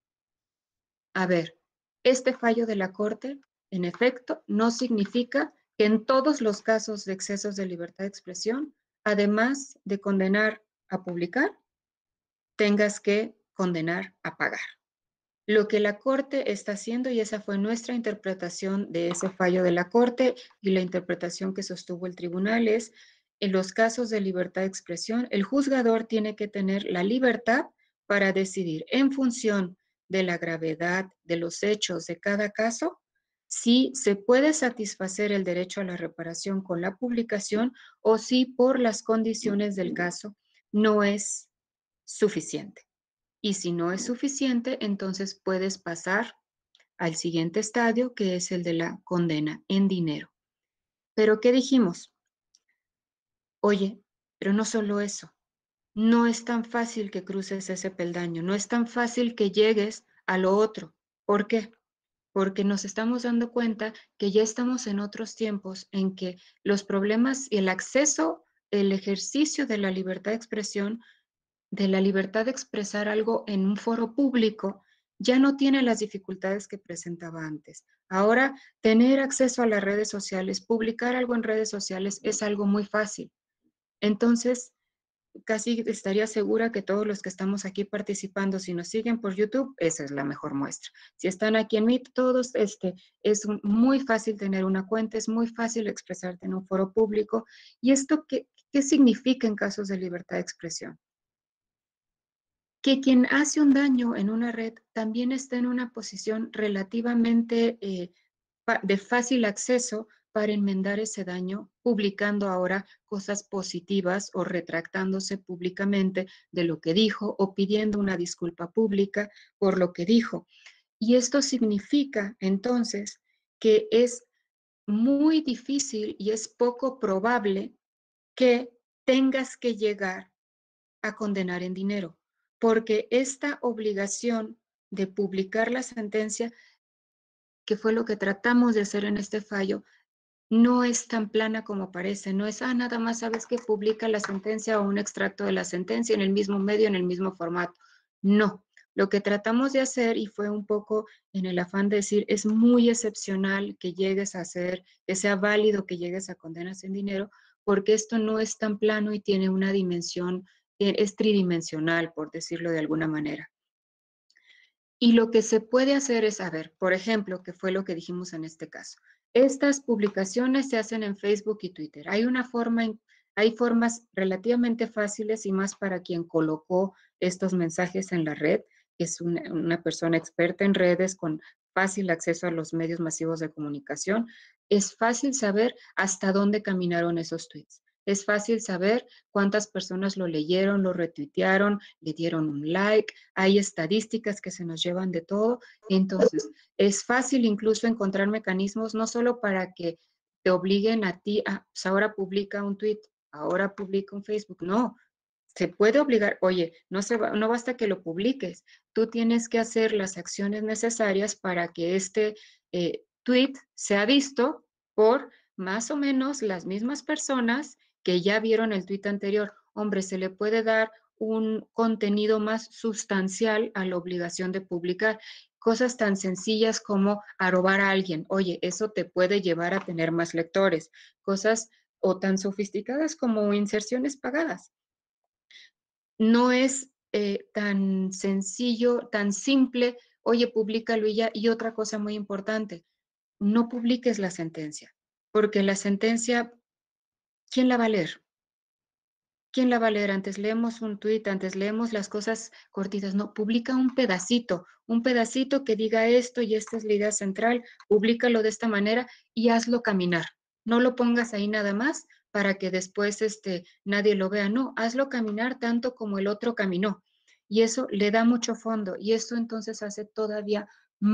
A ver, este fallo de la Corte, en efecto, no significa que en todos los casos de excesos de libertad de expresión, además de condenar a publicar, tengas que condenar a pagar. Lo que la Corte está haciendo, y esa fue nuestra interpretación de ese fallo de la Corte y la interpretación que sostuvo el tribunal, es en los casos de libertad de expresión, el juzgador tiene que tener la libertad para decidir en función de la gravedad de los hechos de cada caso, si se puede satisfacer el derecho a la reparación con la publicación o si por las condiciones del caso no es suficiente. Y si no es suficiente, entonces puedes pasar al siguiente estadio, que es el de la condena en dinero. Pero ¿qué dijimos? Oye, pero no solo eso. No es tan fácil que cruces ese peldaño, no es tan fácil que llegues a lo otro. ¿Por qué? Porque nos estamos dando cuenta que ya estamos en otros tiempos en que los problemas y el acceso, el ejercicio de la libertad de expresión, de la libertad de expresar algo en un foro público, ya no tiene las dificultades que presentaba antes. Ahora, tener acceso a las redes sociales, publicar algo en redes sociales es algo muy fácil. Entonces, casi estaría segura que todos los que estamos aquí participando, si nos siguen por YouTube, esa es la mejor muestra. Si están aquí en Meet, todos, es muy fácil tener una cuenta, es muy fácil expresarte en un foro público. ¿Y esto qué significa en casos de libertad de expresión? Que quien hace un daño en una red también está en una posición relativamente de fácil acceso para enmendar ese daño, publicando ahora cosas positivas o retractándose públicamente de lo que dijo o pidiendo una disculpa pública por lo que dijo. Y esto significa entonces que es muy difícil y es poco probable que tengas que llegar a condenar en dinero, porque esta obligación de publicar la sentencia, que fue lo que tratamos de hacer en este fallo, no es tan plana como parece, no es, nada más sabes que publica la sentencia o un extracto de la sentencia en el mismo medio, en el mismo formato. No, lo que tratamos de hacer, y fue un poco en el afán de decir, es muy excepcional que llegues a hacer, que sea válido que llegues a condenas en dinero, porque esto no es tan plano y tiene una dimensión, es tridimensional, por decirlo de alguna manera. Y lo que se puede hacer es, a ver, por ejemplo, que fue lo que dijimos en este caso. Estas publicaciones se hacen en Facebook y Twitter. Hay formas relativamente fáciles y más para quien colocó estos mensajes en la red, que es una persona experta en redes con fácil acceso a los medios masivos de comunicación. Es fácil saber hasta dónde caminaron esos tweets. Es fácil saber cuántas personas lo leyeron, lo retuitearon, le dieron un like. Hay estadísticas que se nos llevan de todo. Entonces, es fácil incluso encontrar mecanismos no solo para que te obliguen a ti a, pues ahora publica un tweet, ahora publica un Facebook. No, se puede obligar, oye, no basta que lo publiques, tú tienes que hacer las acciones necesarias para que este tweet sea visto por más o menos las mismas personas que ya vieron el tweet anterior. Hombre, se le puede dar un contenido más sustancial a la obligación de publicar. Cosas tan sencillas como arrobar a alguien. Oye, eso te puede llevar a tener más lectores. Cosas o tan sofisticadas como inserciones pagadas. No es tan sencillo, tan simple. Oye, públicalo y ya. Y otra cosa muy importante, no publiques la sentencia, porque la sentencia, ¿quién la va a leer? ¿Quién la va a leer? Antes leemos un tuit, antes leemos las cosas cortitas. No, publica un pedacito que diga esto y esta es la idea central, públicalo de esta manera y hazlo caminar. No lo pongas ahí nada más para que después nadie lo vea. No, hazlo caminar tanto como el otro caminó. Y eso le da mucho fondo y esto entonces hace todavía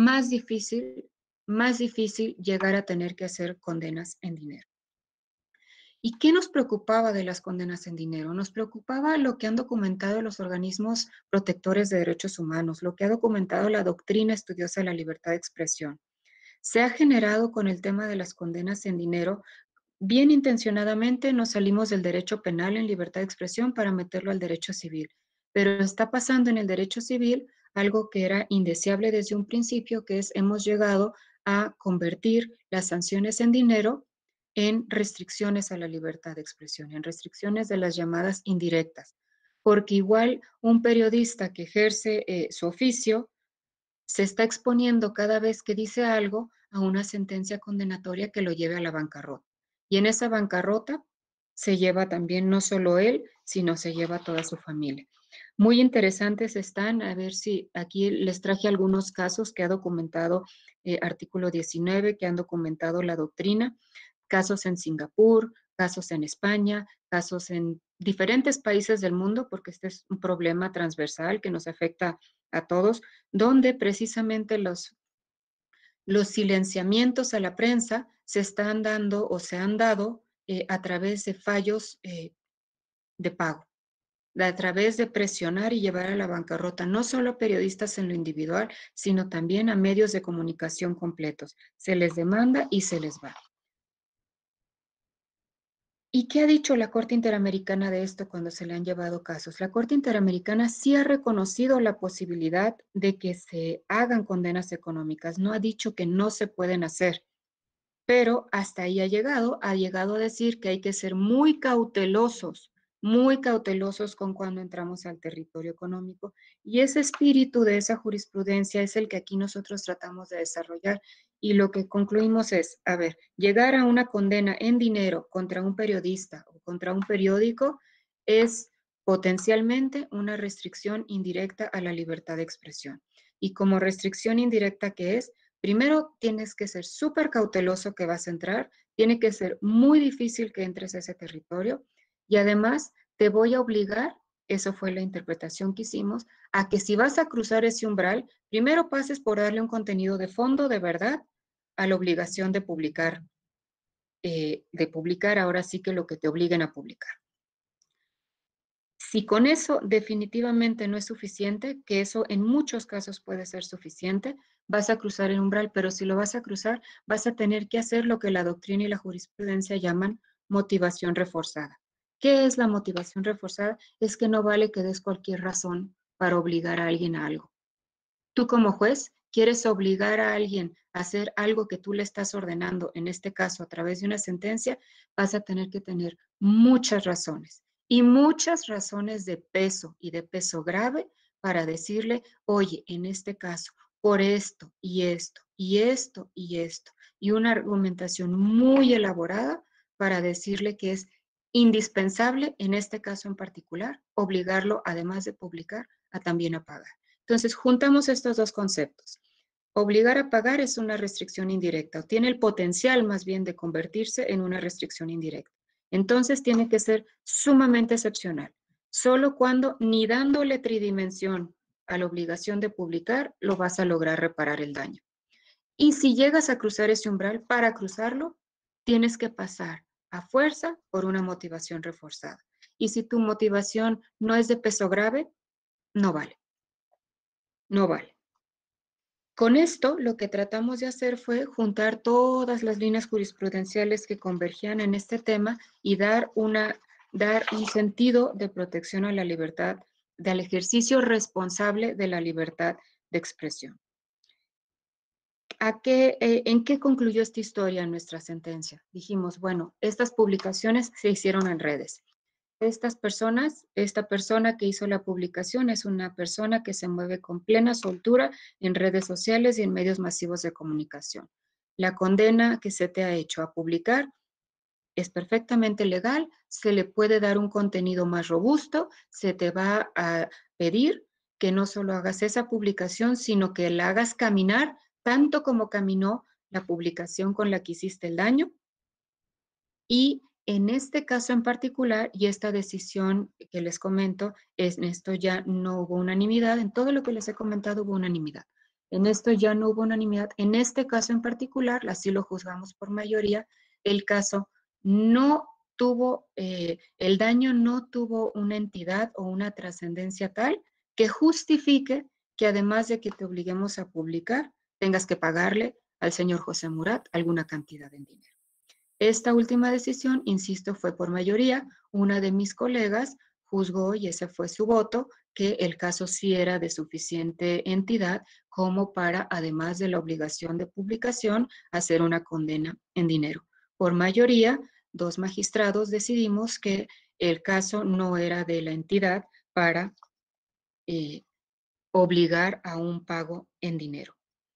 más difícil llegar a tener que hacer condenas en dinero. ¿Y qué nos preocupaba de las condenas en dinero? Nos preocupaba lo que han documentado los organismos protectores de derechos humanos, lo que ha documentado la doctrina estudiosa de la libertad de expresión. Se ha generado con el tema de las condenas en dinero. Bien intencionadamente nos salimos del derecho penal en libertad de expresión para meterlo al derecho civil, pero está pasando en el derecho civil algo que era indeseable desde un principio, que es hemos llegado a convertir las sanciones en dinero en restricciones a la libertad de expresión, en restricciones de las llamadas indirectas, porque igual un periodista que ejerce su oficio se está exponiendo cada vez que dice algo a una sentencia condenatoria que lo lleve a la bancarrota. Y en esa bancarrota se lleva también no solo él, sino se lleva toda su familia. Muy interesantes están, a ver si aquí les traje algunos casos que ha documentado artículo 19, que han documentado la doctrina, casos en Singapur, casos en España, casos en diferentes países del mundo, porque este es un problema transversal que nos afecta a todos, donde precisamente los silenciamientos a la prensa se están dando o se han dado a través de fallos de pago, a través de presionar y llevar a la bancarrota no solo a periodistas en lo individual, sino también a medios de comunicación completos. Se les demanda y se les va. ¿Y qué ha dicho la Corte Interamericana de esto cuando se le han llevado casos? La Corte Interamericana sí ha reconocido la posibilidad de que se hagan condenas económicas, no ha dicho que no se pueden hacer, pero hasta ahí ha llegado a decir que hay que ser muy cautelosos con cuando entramos al territorio económico. Y ese espíritu de esa jurisprudencia es el que aquí nosotros tratamos de desarrollar. Y lo que concluimos es, a ver, llegar a una condena en dinero contra un periodista o contra un periódico es potencialmente una restricción indirecta a la libertad de expresión. Y como restricción indirecta que es, primero, tienes que ser súper cauteloso que vas a entrar, tiene que ser muy difícil que entres a ese territorio y además te voy a obligar eso fue la interpretación que hicimos, a que si vas a cruzar ese umbral, primero pases por darle un contenido de fondo, de verdad, a la obligación de publicar ahora sí que lo que te obliguen a publicar. Si con eso definitivamente no es suficiente, que eso en muchos casos puede ser suficiente, vas a cruzar el umbral, pero si lo vas a cruzar, vas a tener que hacer lo que la doctrina y la jurisprudencia llaman motivación reforzada. ¿Qué es la motivación reforzada? Es que no vale que des cualquier razón para obligar a alguien a algo. Tú como juez quieres obligar a alguien a hacer algo que tú le estás ordenando, en este caso a través de una sentencia, vas a tener que tener muchas razones y muchas razones de peso y de peso grave para decirle, oye, en este caso, por esto y esto y esto y esto, y una argumentación muy elaborada para decirle que es indispensable, en este caso en particular, obligarlo, además de publicar, a también a pagar. Entonces, juntamos estos dos conceptos. Obligar a pagar es una restricción indirecta, o tiene el potencial más bien de convertirse en una restricción indirecta. Entonces, tiene que ser sumamente excepcional. Solo cuando, ni dándole tridimensión a la obligación de publicar, lo vas a lograr reparar el daño. Y si llegas a cruzar ese umbral, para cruzarlo, tienes que pasar a fuerza por una motivación reforzada. Y si tu motivación no es de peso grave, no vale. No vale. Con esto, lo que tratamos de hacer fue juntar todas las líneas jurisprudenciales que convergían en este tema y dar un sentido de protección a la libertad, del ejercicio responsable de la libertad de expresión. ¿En qué concluyó esta historia en nuestra sentencia? Dijimos, bueno, estas publicaciones se hicieron en redes. Esta persona que hizo la publicación es una persona que se mueve con plena soltura en redes sociales y en medios masivos de comunicación. La condena que se te ha hecho a publicar es perfectamente legal, se le puede dar un contenido más robusto, se te va a pedir que no solo hagas esa publicación, sino que la hagas caminar tanto como caminó la publicación con la que hiciste el daño. Y en este caso en particular, y esta decisión que les comento, en esto ya no hubo unanimidad, en todo lo que les he comentado hubo unanimidad. En esto ya no hubo unanimidad. En este caso en particular, así lo juzgamos por mayoría, el caso no tuvo, el daño no tuvo una entidad o una trascendencia tal que justifique que además de que te obliguemos a publicar, tengas que pagarle al señor José Murat alguna cantidad en dinero. Esta última decisión, insisto, fue por mayoría. Una de mis colegas juzgó, y ese fue su voto, que el caso sí era de suficiente entidad como para, además de la obligación de publicación, hacer una condena en dinero. Por mayoría, 2 magistrados decidimos que el caso no era de la entidad para obligar a un pago en dinero.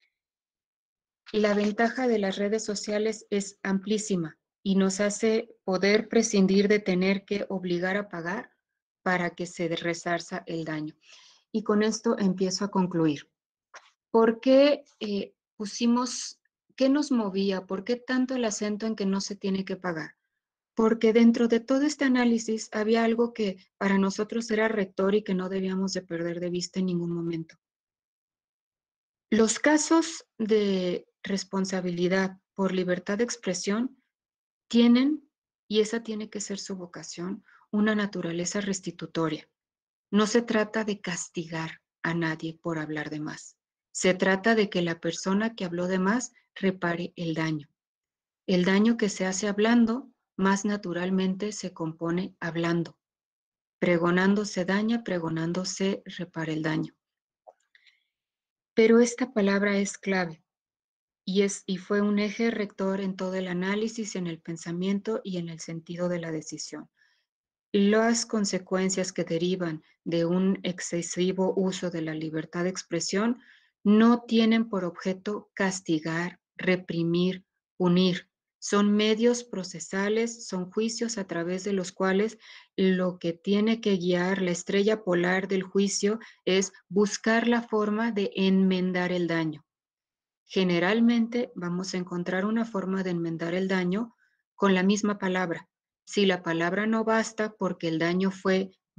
La ventaja de las redes sociales es amplísima y nos hace poder prescindir de tener que obligar a pagar para que se resarza el daño. Y con esto empiezo a concluir. ¿Por qué qué nos movía? ¿Por qué tanto el acento en que no se tiene que pagar? Porque dentro de todo este análisis había algo que para nosotros era rector y que no debíamos de perder de vista en ningún momento. Los casos de responsabilidad por libertad de expresión tienen, y esa tiene que ser su vocación, una naturaleza restitutoria. No se trata de castigar a nadie por hablar de más. Se trata de que la persona que habló de más repare el daño. El daño que se hace hablando, más naturalmente se compone hablando. Pregonando se daña, pregonando se repara el daño. Pero esta palabra es clave. Y fue un eje rector en todo el análisis, en el pensamiento y en el sentido de la decisión. Las consecuencias que derivan de un excesivo uso de la libertad de expresión no tienen por objeto castigar, reprimir, punir. Son medios procesales, son juicios a través de los cuales lo que tiene que guiar la estrella polar del juicio es buscar la forma de enmendar el daño. Generalmente vamos a encontrar una forma de enmendar el daño con la misma palabra. Si la palabra no basta porque el daño fue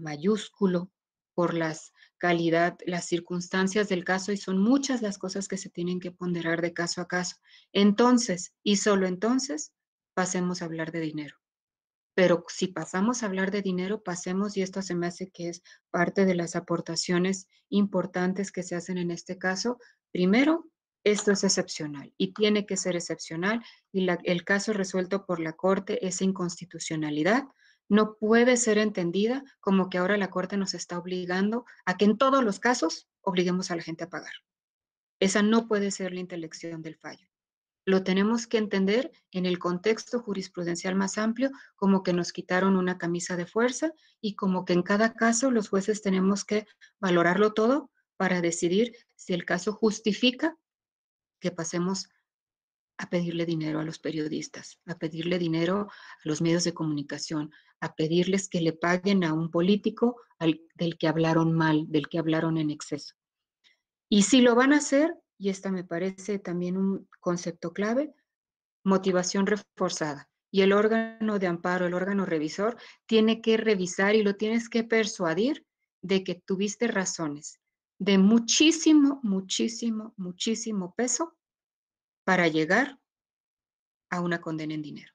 mayúsculo por las calidad, las circunstancias del caso y son muchas las cosas que se tienen que ponderar de caso a caso. Entonces, y solo entonces, pasemos a hablar de dinero. Pero si pasamos a hablar de dinero, pasemos, y esto se me hace que es parte de las aportaciones importantes que se hacen en este caso. Primero, esto es excepcional y tiene que ser excepcional y el caso resuelto por la Corte, esa inconstitucionalidad, no puede ser entendida como que ahora la Corte nos está obligando a que en todos los casos obliguemos a la gente a pagar. Esa no puede ser la intelección del fallo. Lo tenemos que entender en el contexto jurisprudencial más amplio, como que nos quitaron una camisa de fuerza y como que en cada caso los jueces tenemos que valorarlo todo para decidir si el caso justifica que pasemos a pedirle dinero a los periodistas, a pedirle dinero a los medios de comunicación, a pedirles que le paguen a un político del que hablaron mal, del que hablaron en exceso. Y si lo van a hacer, y esta me parece también un concepto clave, motivación reforzada. Y el órgano de amparo, el órgano revisor, tiene que revisar y lo tienes que persuadir de que tuviste razones de muchísimo, muchísimo, muchísimo peso para llegar a una condena en dinero.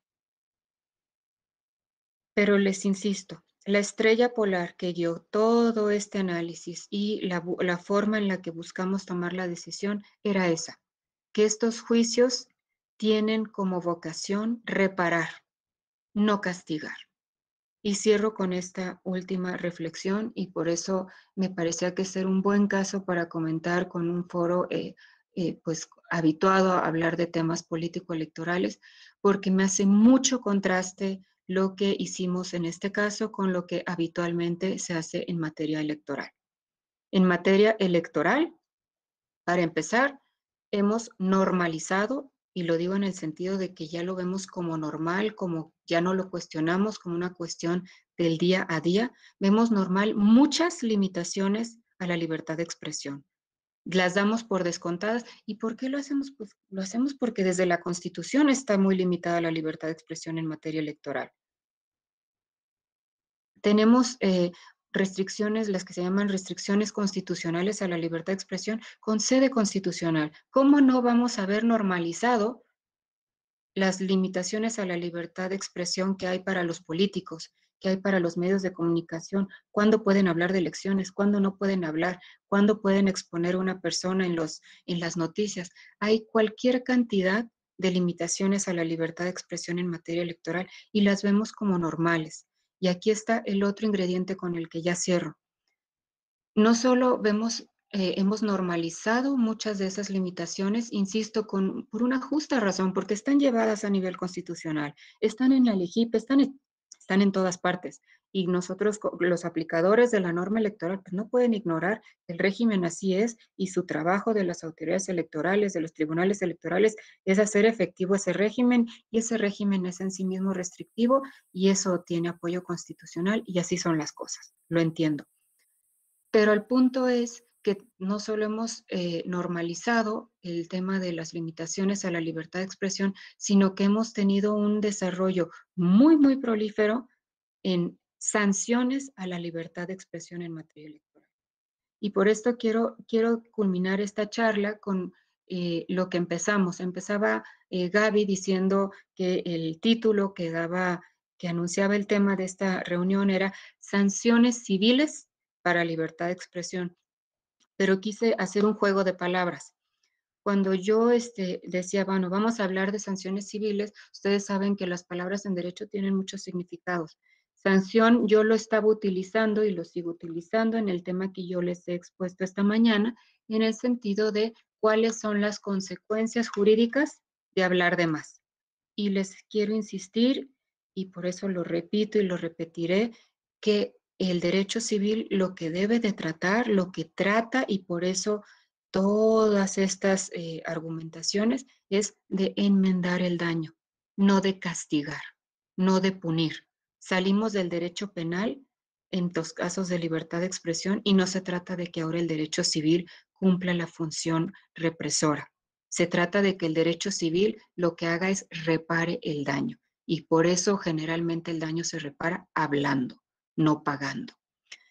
Pero les insisto, la estrella polar que guió todo este análisis y la forma en la que buscamos tomar la decisión era esa, que estos juicios tienen como vocación reparar, no castigar. Y cierro con esta última reflexión y por eso me parecía que ser un buen caso para comentar con un foro pues habituado a hablar de temas político-electorales, porque me hace mucho contraste lo que hicimos en este caso con lo que habitualmente se hace en materia electoral. En materia electoral, para empezar, hemos normalizado, y lo digo en el sentido de que ya lo vemos como normal, como ya no lo cuestionamos como una cuestión del día a día, vemos normal muchas limitaciones a la libertad de expresión. Las damos por descontadas. ¿Y por qué lo hacemos? Pues lo hacemos porque desde la Constitución está muy limitada la libertad de expresión en materia electoral. Tenemos restricciones, las que se llaman restricciones constitucionales a la libertad de expresión con sede constitucional. ¿Cómo no vamos a haber normalizado las limitaciones a la libertad de expresión que hay para los políticos, que hay para los medios de comunicación? ¿Cuándo pueden hablar de elecciones? ¿Cuándo no pueden hablar? ¿Cuándo pueden exponer a una persona en las noticias? Hay cualquier cantidad de limitaciones a la libertad de expresión en materia electoral y las vemos como normales. Y aquí está el otro ingrediente con el que ya cierro. No solo hemos normalizado muchas de esas limitaciones, insisto, por una justa razón, porque están llevadas a nivel constitucional, están en la LEGIP, están en todas partes. Y nosotros, los aplicadores de la norma electoral, pues no pueden ignorar que el régimen así es y su trabajo de las autoridades electorales, de los tribunales electorales, es hacer efectivo ese régimen y ese régimen es en sí mismo restrictivo y eso tiene apoyo constitucional y así son las cosas. Lo entiendo. Pero el punto es que no solo hemos normalizado el tema de las limitaciones a la libertad de expresión, sino que hemos tenido un desarrollo muy, muy prolífero en sanciones a la libertad de expresión en materia electoral. Y por esto quiero culminar esta charla con lo que empezamos. Empezaba Gaby diciendo que el título que anunciaba el tema de esta reunión era Sanciones civiles para libertad de expresión, pero quise hacer un juego de palabras. Cuando yo decía, bueno, vamos a hablar de sanciones civiles, ustedes saben que las palabras en derecho tienen muchos significados. Sanción yo lo estaba utilizando y lo sigo utilizando en el tema que yo les he expuesto esta mañana, en el sentido de cuáles son las consecuencias jurídicas de hablar de más. Y les quiero insistir, y por eso lo repito y lo repetiré, que el derecho civil lo que debe de tratar, lo que trata, y por eso todas estas argumentaciones es de enmendar el daño, no de castigar, no de punir. Salimos del derecho penal en los casos de libertad de expresión y no se trata de que ahora el derecho civil cumpla la función represora. Se trata de que el derecho civil lo que haga es repare el daño y por eso generalmente el daño se repara hablando, no pagando.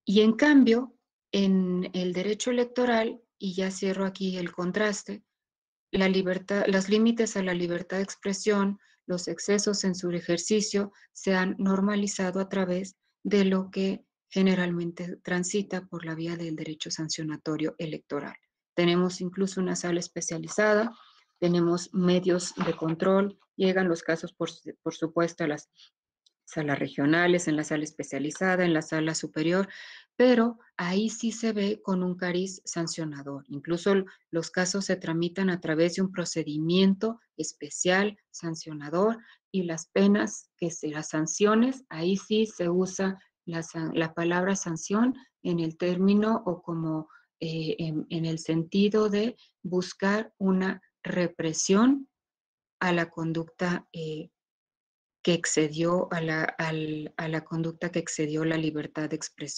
Y en cambio, en el derecho electoral, y ya cierro aquí el contraste, la libertad, los límites a la libertad de expresión, los excesos en su ejercicio se han normalizado a través de lo que generalmente transita por la vía del derecho sancionatorio electoral. Tenemos incluso una sala especializada, tenemos medios de control, llegan los casos, por supuesto, a las salas regionales, en la sala especializada, en la sala superior, pero ahí sí se ve con un cariz sancionador. Incluso los casos se tramitan a través de un procedimiento especial sancionador y las penas, las sanciones, ahí sí se usa la palabra sanción en el término o como en el sentido de buscar una represión a la conducta que excedió a la conducta que excedió la libertad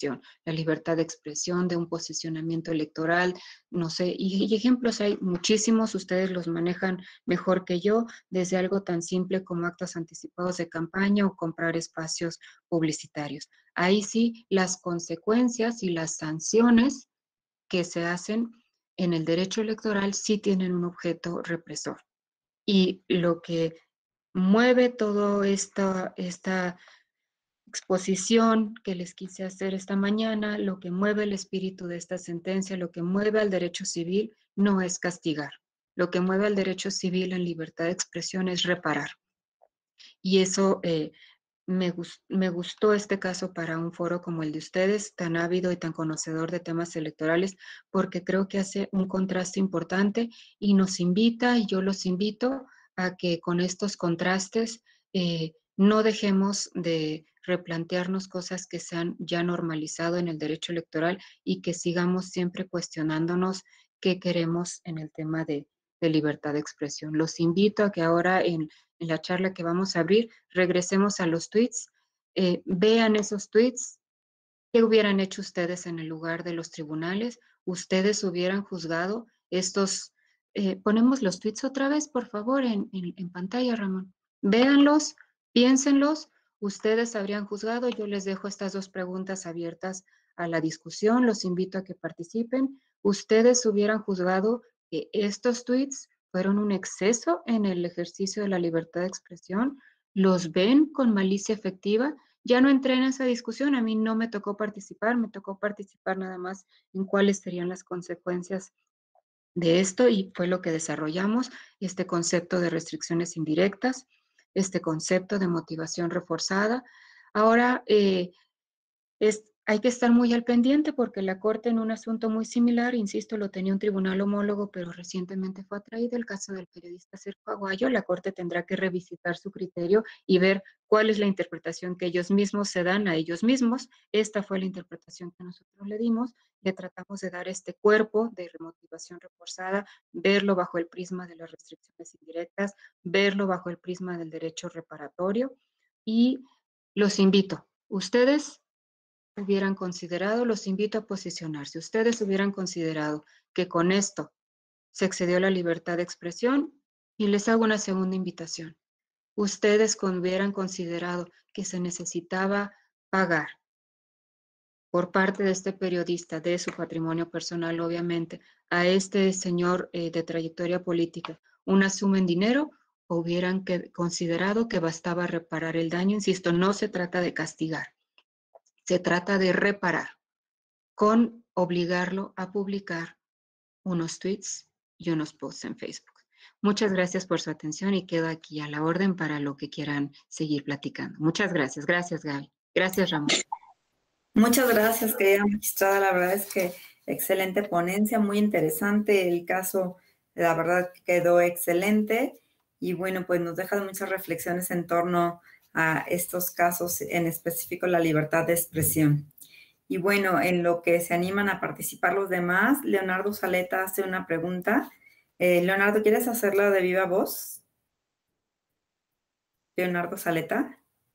de expresión de un posicionamiento electoral, no sé, y ejemplos hay muchísimos, ustedes los manejan mejor que yo, desde algo tan simple como actos anticipados de campaña o comprar espacios publicitarios. Ahí sí, las consecuencias y las sanciones que se hacen en el derecho electoral sí tienen un objeto represor. Y lo que mueve toda esta exposición que les quise hacer esta mañana, lo que mueve el espíritu de esta sentencia, lo que mueve al derecho civil no es castigar. Lo que mueve al derecho civil en libertad de expresión es reparar. Y eso me gustó este caso para un foro como el de ustedes, tan ávido y tan conocedor de temas electorales, porque creo que hace un contraste importante y nos invita, y yo los invito a que con estos contrastes no dejemos de replantearnos cosas que se han ya normalizado en el derecho electoral y que sigamos siempre cuestionándonos qué queremos en el tema de libertad de expresión. Los invito a que ahora en la charla que vamos a abrir, regresemos a los tweets, vean esos tweets, ¿qué hubieran hecho ustedes en el lugar de los tribunales? ¿Ustedes hubieran juzgado estos? Ponemos los tweets otra vez, por favor, en pantalla, Ramón. Véanlos, piénsenlos, ustedes habrían juzgado. Yo les dejo estas dos preguntas abiertas a la discusión, los invito a que participen. ¿Ustedes hubieran juzgado que estos tweets fueron un exceso en el ejercicio de la libertad de expresión? ¿Los ven con malicia efectiva? Ya no entré en esa discusión, a mí no me tocó participar, me tocó participar nada más en cuáles serían las consecuencias de esto y fue lo que desarrollamos, este concepto de restricciones indirectas, este concepto de motivación reforzada. Ahora, hay que estar muy al pendiente porque la Corte en un asunto muy similar, insisto, lo tenía un tribunal homólogo, pero recientemente fue atraído el caso del periodista Sergio Aguayo. La Corte tendrá que revisitar su criterio y ver cuál es la interpretación que ellos mismos se dan a ellos mismos. Esta fue la interpretación que nosotros le dimos. Le tratamos de dar este cuerpo de remotivación reforzada, verlo bajo el prisma de las restricciones indirectas, verlo bajo el prisma del derecho reparatorio y los invito. Ustedes hubieran considerado, los invito a posicionarse, ustedes hubieran considerado que con esto se excedió la libertad de expresión y les hago una segunda invitación. Ustedes hubieran considerado que se necesitaba pagar por parte de este periodista, de su patrimonio personal, obviamente, a este señor de trayectoria política, una suma en dinero, o hubieran considerado que bastaba reparar el daño. Insisto, no se trata de castigar, se trata de reparar con obligarlo a publicar unos tweets y unos posts en Facebook. Muchas gracias por su atención y quedo aquí a la orden para lo que quieran seguir platicando. Muchas gracias. Gracias, Gaby. Gracias, Ramón. Muchas gracias, querida magistrada. La verdad es que excelente ponencia, muy interesante. El caso, la verdad, quedó excelente. Y bueno, pues nos deja muchas reflexiones en torno a estos casos, en específico la libertad de expresión. Y bueno, en lo que se animan a participar los demás, Leonardo Saleta hace una pregunta. Leonardo, ¿quieres hacerla de viva voz? Leonardo Saleta.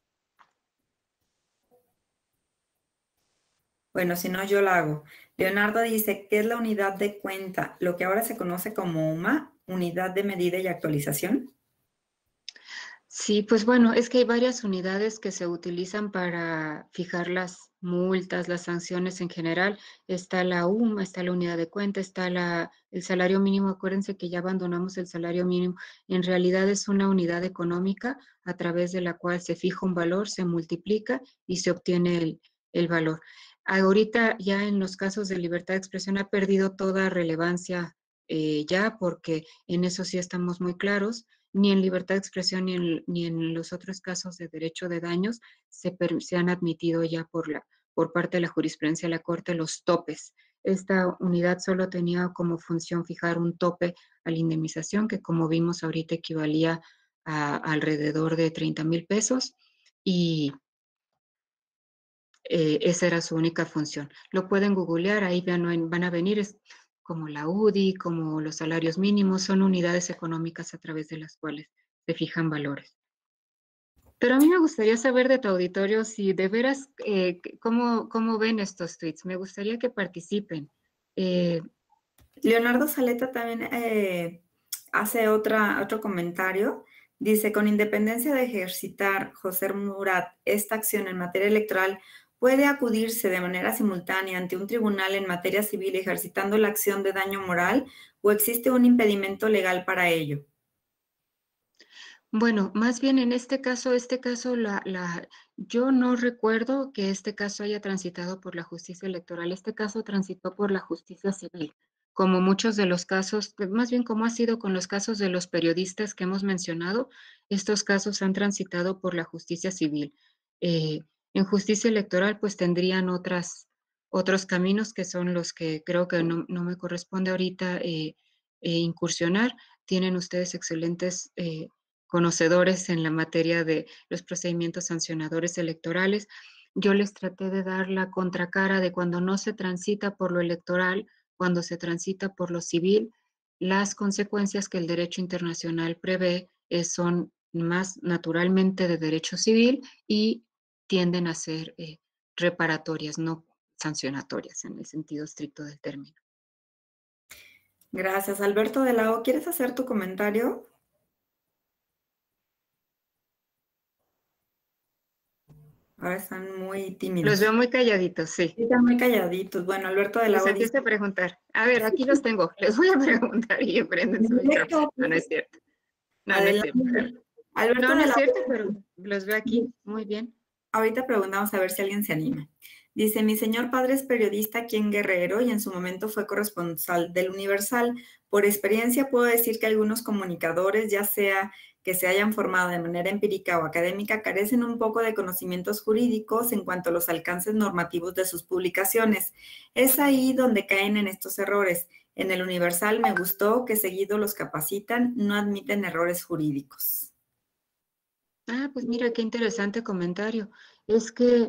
Bueno, si no, yo la hago. Leonardo dice, ¿qué es la unidad de cuenta? Lo que ahora se conoce como UMA, unidad de medida y actualización. Sí, pues bueno, es que hay varias unidades que se utilizan para fijar las multas, las sanciones en general. Está la UMA, está la unidad de cuenta, está el salario mínimo. Acuérdense que ya abandonamos el salario mínimo. En realidad es una unidad económica a través de la cual se fija un valor, se multiplica y se obtiene el valor. Ahorita ya en los casos de libertad de expresión ha perdido toda relevancia ya porque en eso sí estamos muy claros ni en libertad de expresión ni en los otros casos de derecho de daños se han admitido ya por parte de la jurisprudencia de la Corte los topes. Esta unidad solo tenía como función fijar un tope a la indemnización, que como vimos ahorita equivalía a alrededor de 30,000 pesos, y esa era su única función. Lo pueden googlear, ahí van a venir, es como la UDI, como los salarios mínimos, son unidades económicas a través de las cuales se fijan valores. Pero a mí me gustaría saber de tu auditorio si de veras, cómo ven estos tweets. Me gustaría que participen. Eh, Leonardo Saleta también hace otro comentario. Dice, con independencia de ejercitar José Murat esta acción en materia electoral, puede acudirse de manera simultánea ante un tribunal en materia civil ejercitando la acción de daño moral o existe un impedimento legal para ello. Bueno, más bien en este caso, yo no recuerdo que este caso haya transitado por la justicia electoral. Este caso transitó por la justicia civil, como muchos de los casos, más bien como ha sido con los casos de los periodistas que hemos mencionado, estos casos han transitado por la justicia civil. Eh, en justicia electoral, pues tendrían otros caminos que son los que creo que no me corresponde ahorita incursionar. Tienen ustedes excelentes conocedores en la materia de los procedimientos sancionadores electorales. Yo les traté de dar la contracara de cuando no se transita por lo electoral, cuando se transita por lo civil, las consecuencias que el derecho internacional prevé son más naturalmente de derecho civil y tienden a ser reparatorias, no sancionatorias en el sentido estricto del término. Gracias. Alberto de la O, ¿quieres hacer tu comentario? Ahora están muy Los veo tímidos. muy calladitos, sí. Sí, están muy calladitos. Bueno, Alberto de la Les O dice, empieza a preguntar. A ver, aquí los tengo. Les voy a preguntar y prenden en su micrófono. directo, No, no es cierto. No, no es cierto. adelante. Alberto No, no de es la cierto, O pero los veo aquí. Muy bien. ahorita preguntamos a ver si alguien se anima. Dice, mi señor padre es periodista aquí en Guerrero y en su momento fue corresponsal del Universal. Por experiencia puedo decir que algunos comunicadores, ya sea que se hayan formado de manera empírica o académica, carecen un poco de conocimientos jurídicos en cuanto a los alcances normativos de sus publicaciones. Es ahí donde caen en estos errores. En el Universal me gustó que seguido los capacitan, no admiten errores jurídicos. Ah, pues mira, qué interesante comentario. Es que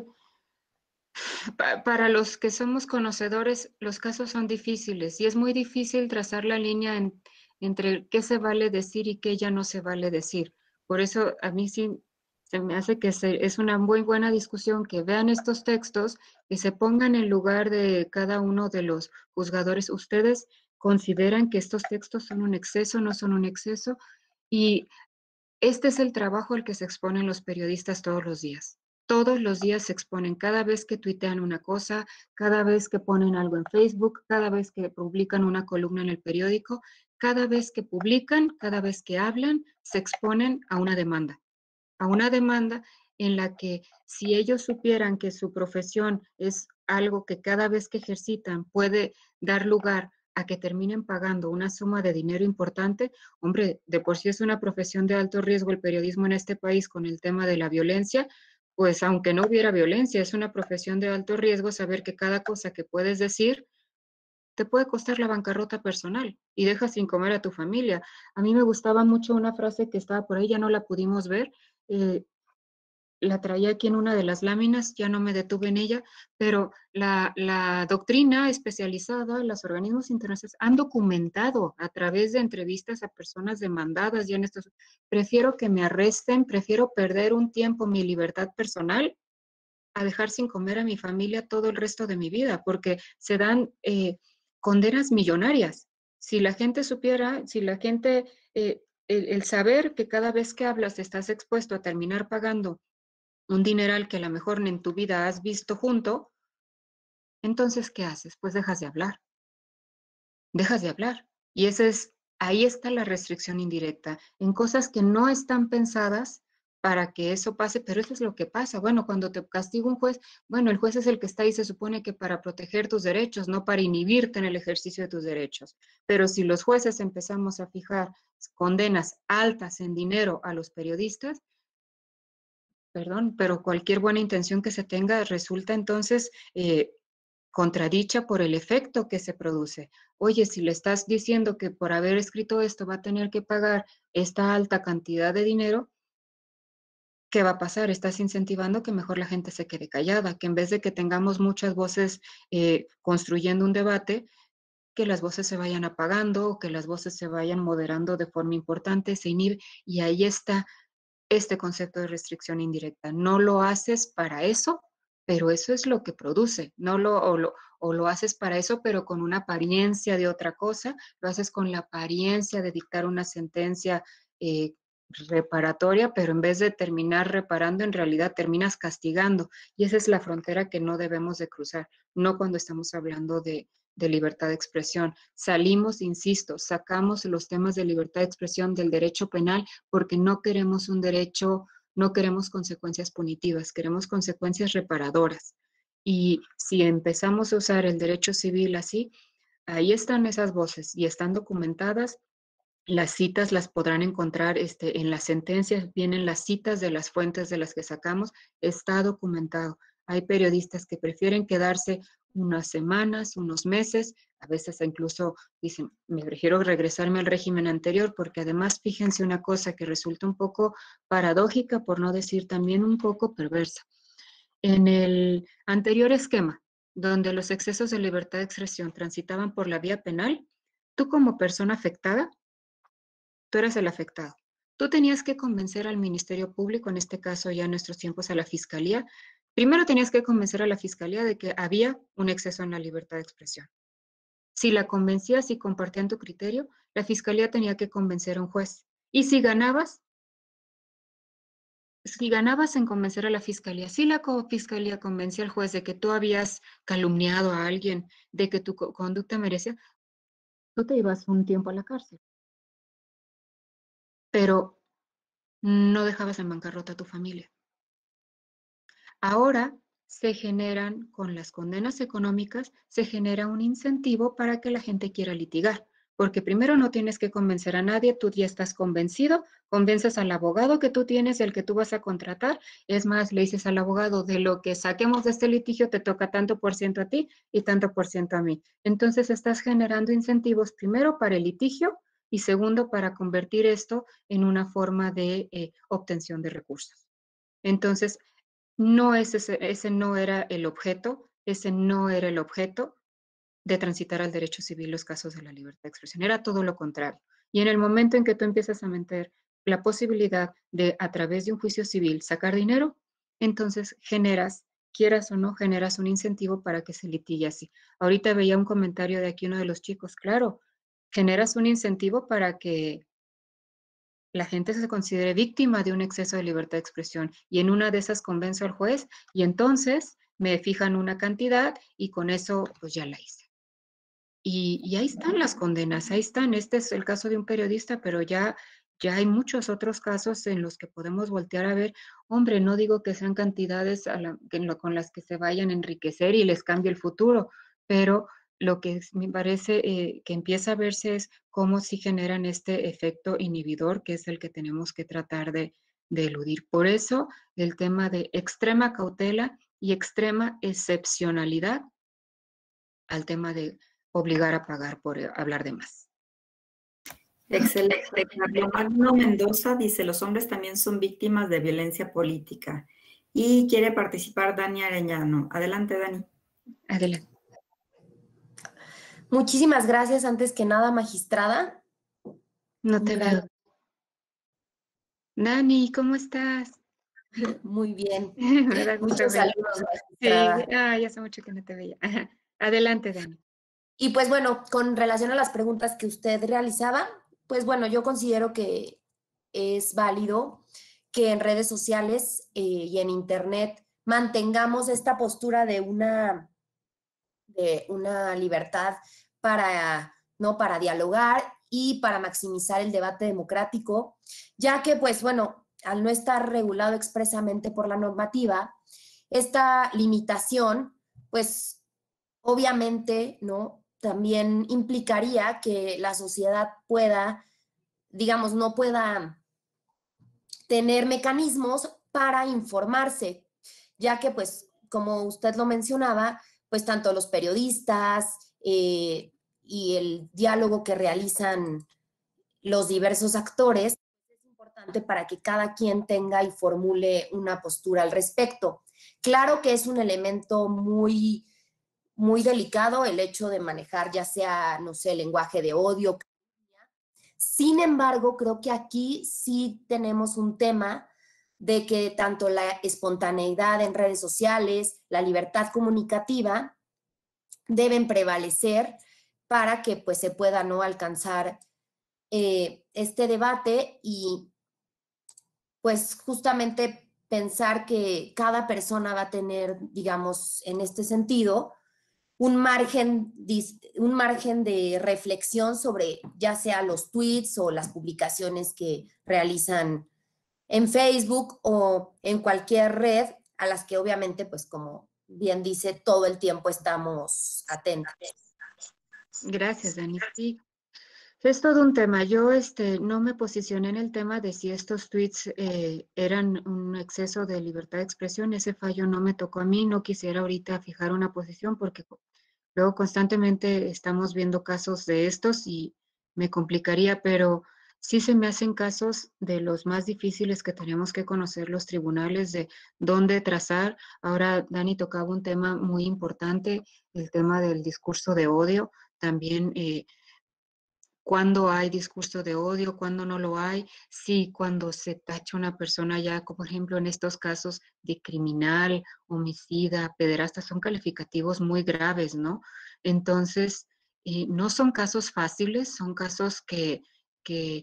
para los que somos conocedores, los casos son difíciles y es muy difícil trazar la línea entre qué se vale decir y qué ya no se vale decir. Por eso a mí sí se me hace que es una muy buena discusión que vean estos textos, que se pongan en lugar de cada uno de los juzgadores. ¿Ustedes consideran que estos textos son un exceso, no son un exceso? Y este es el trabajo al que se exponen los periodistas todos los días. Todos los días se exponen, cada vez que tuitean una cosa, cada vez que ponen algo en Facebook, cada vez que publican una columna en el periódico, cada vez que publican, cada vez que hablan, se exponen a una demanda en la que si ellos supieran que su profesión es algo que cada vez que ejercitan puede dar lugar a que terminen pagando una suma de dinero importante, hombre, de por sí es una profesión de alto riesgo el periodismo en este país con el tema de la violencia, pues aunque no hubiera violencia, es una profesión de alto riesgo saber que cada cosa que puedes decir te puede costar la bancarrota personal y dejas sin comer a tu familia. A mí me gustaba mucho una frase que estaba por ahí, ya no la pudimos ver, eh, la traía aquí en una de las láminas, ya no me detuve en ella, pero la doctrina especializada, los organismos internacionales han documentado a través de entrevistas a personas demandadas ya en estos, prefiero que me arresten, prefiero perder un tiempo mi libertad personal a dejar sin comer a mi familia todo el resto de mi vida, porque se dan condenas millonarias. Si la gente supiera, si la gente el saber que cada vez que hablas estás expuesto a terminar pagando un dineral que a lo mejor en tu vida has visto junto, entonces, ¿qué haces? Pues dejas de hablar, dejas de hablar. Y ahí está la restricción indirecta, en cosas que no están pensadas para que eso pase, pero eso es lo que pasa. Bueno, cuando te castiga un juez, bueno, el juez es el que está ahí, se supone que para proteger tus derechos, no para inhibirte en el ejercicio de tus derechos. Pero si los jueces empezamos a fijar condenas altas en dinero a los periodistas, perdón, pero cualquier buena intención que se tenga resulta entonces contradicha por el efecto que se produce. Oye, si le estás diciendo que por haber escrito esto va a tener que pagar esta alta cantidad de dinero, ¿qué va a pasar? Estás incentivando que mejor la gente se quede callada, que en vez de que tengamos muchas voces construyendo un debate, que las voces se vayan apagando o que las voces se vayan moderando de forma importante, se inhibe, y ahí está este concepto de restricción indirecta. No lo haces para eso, pero eso es lo que produce. O lo haces para eso, pero con una apariencia de otra cosa. Lo haces con la apariencia de dictar una sentencia eh, reparatoria, pero en vez de terminar reparando, en realidad terminas castigando. Y esa es la frontera que no debemos de cruzar, no cuando estamos hablando de libertad de expresión. Salimos, insisto, sacamos los temas de libertad de expresión del derecho penal porque no queremos un derecho, no queremos consecuencias punitivas, queremos consecuencias reparadoras. Y si empezamos a usar el derecho civil así, ahí están esas voces y están documentadas. Las citas las podrán encontrar en las sentencias, vienen las citas de las fuentes de las que sacamos, está documentado. Hay periodistas que prefieren quedarse unas semanas, unos meses, a veces incluso dicen, me prefiero regresarme al régimen anterior, porque además fíjense una cosa que resulta un poco paradójica, por no decir también un poco perversa. En el anterior esquema, donde los excesos de libertad de expresión transitaban por la vía penal, tú como persona afectada, tú eras el afectado. Tú tenías que convencer al Ministerio Público, en este caso ya en nuestros tiempos a la Fiscalía. Primero tenías que convencer a la Fiscalía de que había un exceso en la libertad de expresión. Si la convencías y compartían tu criterio, la Fiscalía tenía que convencer a un juez. Y si ganabas en convencer a la Fiscalía, si la Fiscalía convencía al juez de que tú habías calumniado a alguien, de que tu conducta merecía, tú te ibas un tiempo a la cárcel. Pero no dejabas en bancarrota a tu familia. Ahora se generan, con las condenas económicas, se genera un incentivo para que la gente quiera litigar, porque primero no tienes que convencer a nadie, tú ya estás convencido, convences al abogado que tú tienes, el que tú vas a contratar, es más, le dices al abogado, de lo que saquemos de este litigio te toca tanto por ciento a ti y tanto por ciento a mí. Entonces estás generando incentivos primero para el litigio y segundo para convertir esto en una forma de obtención de recursos. Entonces, no es ese no era el objeto, ese no era el objeto de transitar al derecho civil los casos de la libertad de expresión, era todo lo contrario. Y en el momento en que tú empiezas a meter la posibilidad de, a través de un juicio civil, sacar dinero, entonces generas, quieras o no, generas un incentivo para que se litigue así. Ahorita veía un comentario de aquí uno de los chicos, claro, generas un incentivo para que la gente se considere víctima de un exceso de libertad de expresión y en una de esas convenzo al juez y entonces me fijan una cantidad y con eso pues ya la hice. Y ahí están las condenas, ahí están. Este es el caso de un periodista, pero ya hay muchos otros casos en los que podemos voltear a ver, hombre, no digo que sean cantidades con las que se vayan a enriquecer y les cambie el futuro, pero lo que me parece que empieza a verse es cómo sí generan este efecto inhibidor, que es el que tenemos que tratar de eludir. Por eso, el tema de extrema cautela y extrema excepcionalidad al tema de obligar a pagar por hablar de más. Excelente. Carlos Magno Mendoza dice, los hombres también son víctimas de violencia política. Y quiere participar Dani Arellano. Adelante, Dani. Adelante. Muchísimas gracias, antes que nada, magistrada. No te veo. Dani, ¿cómo estás? Muy bien. Me da gusto Muchos verte. saludos, magistrada. Sí, ya hace mucho que no te veía. Adelante, Dani. Y pues bueno, con relación a las preguntas que usted realizaba, pues bueno, yo considero que es válido que en redes sociales y en Internet mantengamos esta postura de una libertad para, ¿no? Para dialogar y para maximizar el debate democrático, ya que, pues bueno, al no estar regulado expresamente por la normativa, esta limitación, pues obviamente, ¿no? También implicaría que la sociedad pueda, digamos, no pueda tener mecanismos para informarse, ya que, pues, como usted lo mencionaba, pues tanto los periodistas y el diálogo que realizan los diversos actores es importante para que cada quien tenga y formule una postura al respecto. Claro que es un elemento muy delicado el hecho de manejar ya sea, no sé, lenguaje de odio. Sin embargo, creo que aquí sí tenemos un tema de que tanto la espontaneidad en redes sociales, la libertad comunicativa deben prevalecer para que pues se pueda no alcanzar este debate y pues justamente pensar que cada persona va a tener, digamos, en este sentido, un margen de reflexión sobre ya sea los tweets o las publicaciones que realizan en Facebook o en cualquier red a las que obviamente, pues como bien dice, todo el tiempo estamos atentos. Gracias, Dani. Sí, es todo un tema. Yo no me posicioné en el tema de si estos tweets eran un exceso de libertad de expresión. Ese fallo no me tocó a mí. No quisiera ahorita fijar una posición porque luego constantemente estamos viendo casos de estos y me complicaría, pero sí se me hacen casos de los más difíciles que tenemos que conocer los tribunales de dónde trazar. Ahora Dani tocaba un tema muy importante, el tema del discurso de odio. También cuándo hay discurso de odio, cuándo no lo hay, sí, cuando se tacha una persona ya, como por ejemplo en estos casos de criminal, homicida, pederasta, son calificativos muy graves, ¿no? Entonces, no son casos fáciles, son casos que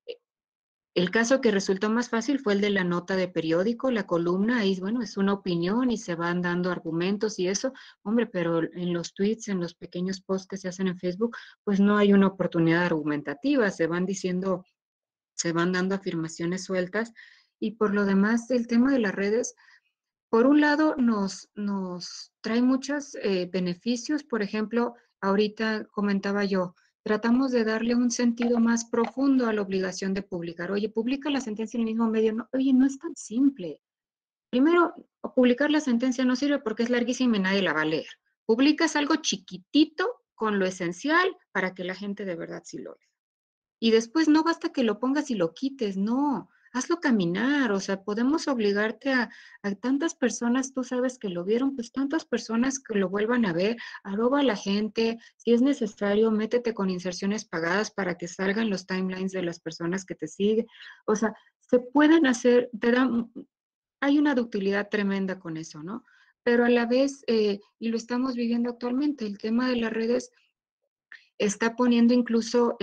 el caso que resultó más fácil fue el de la nota de periódico, la columna, ahí, bueno, es una opinión y se van dando argumentos y eso, hombre, pero en los tweets, en los pequeños posts que se hacen en Facebook, pues no hay una oportunidad argumentativa, se van diciendo, se van dando afirmaciones sueltas y por lo demás, el tema de las redes, por un lado, nos trae muchos beneficios. Por ejemplo, ahorita comentaba yo, tratamos de darle un sentido más profundo a la obligación de publicar. Oye, publica la sentencia en el mismo medio. No, oye, no es tan simple. Primero, publicar la sentencia no sirve porque es larguísima y nadie la va a leer. Publicas algo chiquitito con lo esencial para que la gente de verdad sí lo lea. Y después no basta que lo pongas y lo quites, no, hazlo caminar, o sea, podemos obligarte a tantas personas, tú sabes que lo vieron, pues tantas personas que lo vuelvan a ver, arroba a la gente, si es necesario, métete con inserciones pagadas para que salgan los timelines de las personas que te siguen, o sea, se pueden hacer, hay una ductilidad tremenda con eso, ¿no? Pero a la vez, y lo estamos viviendo actualmente, el tema de las redes está poniendo incluso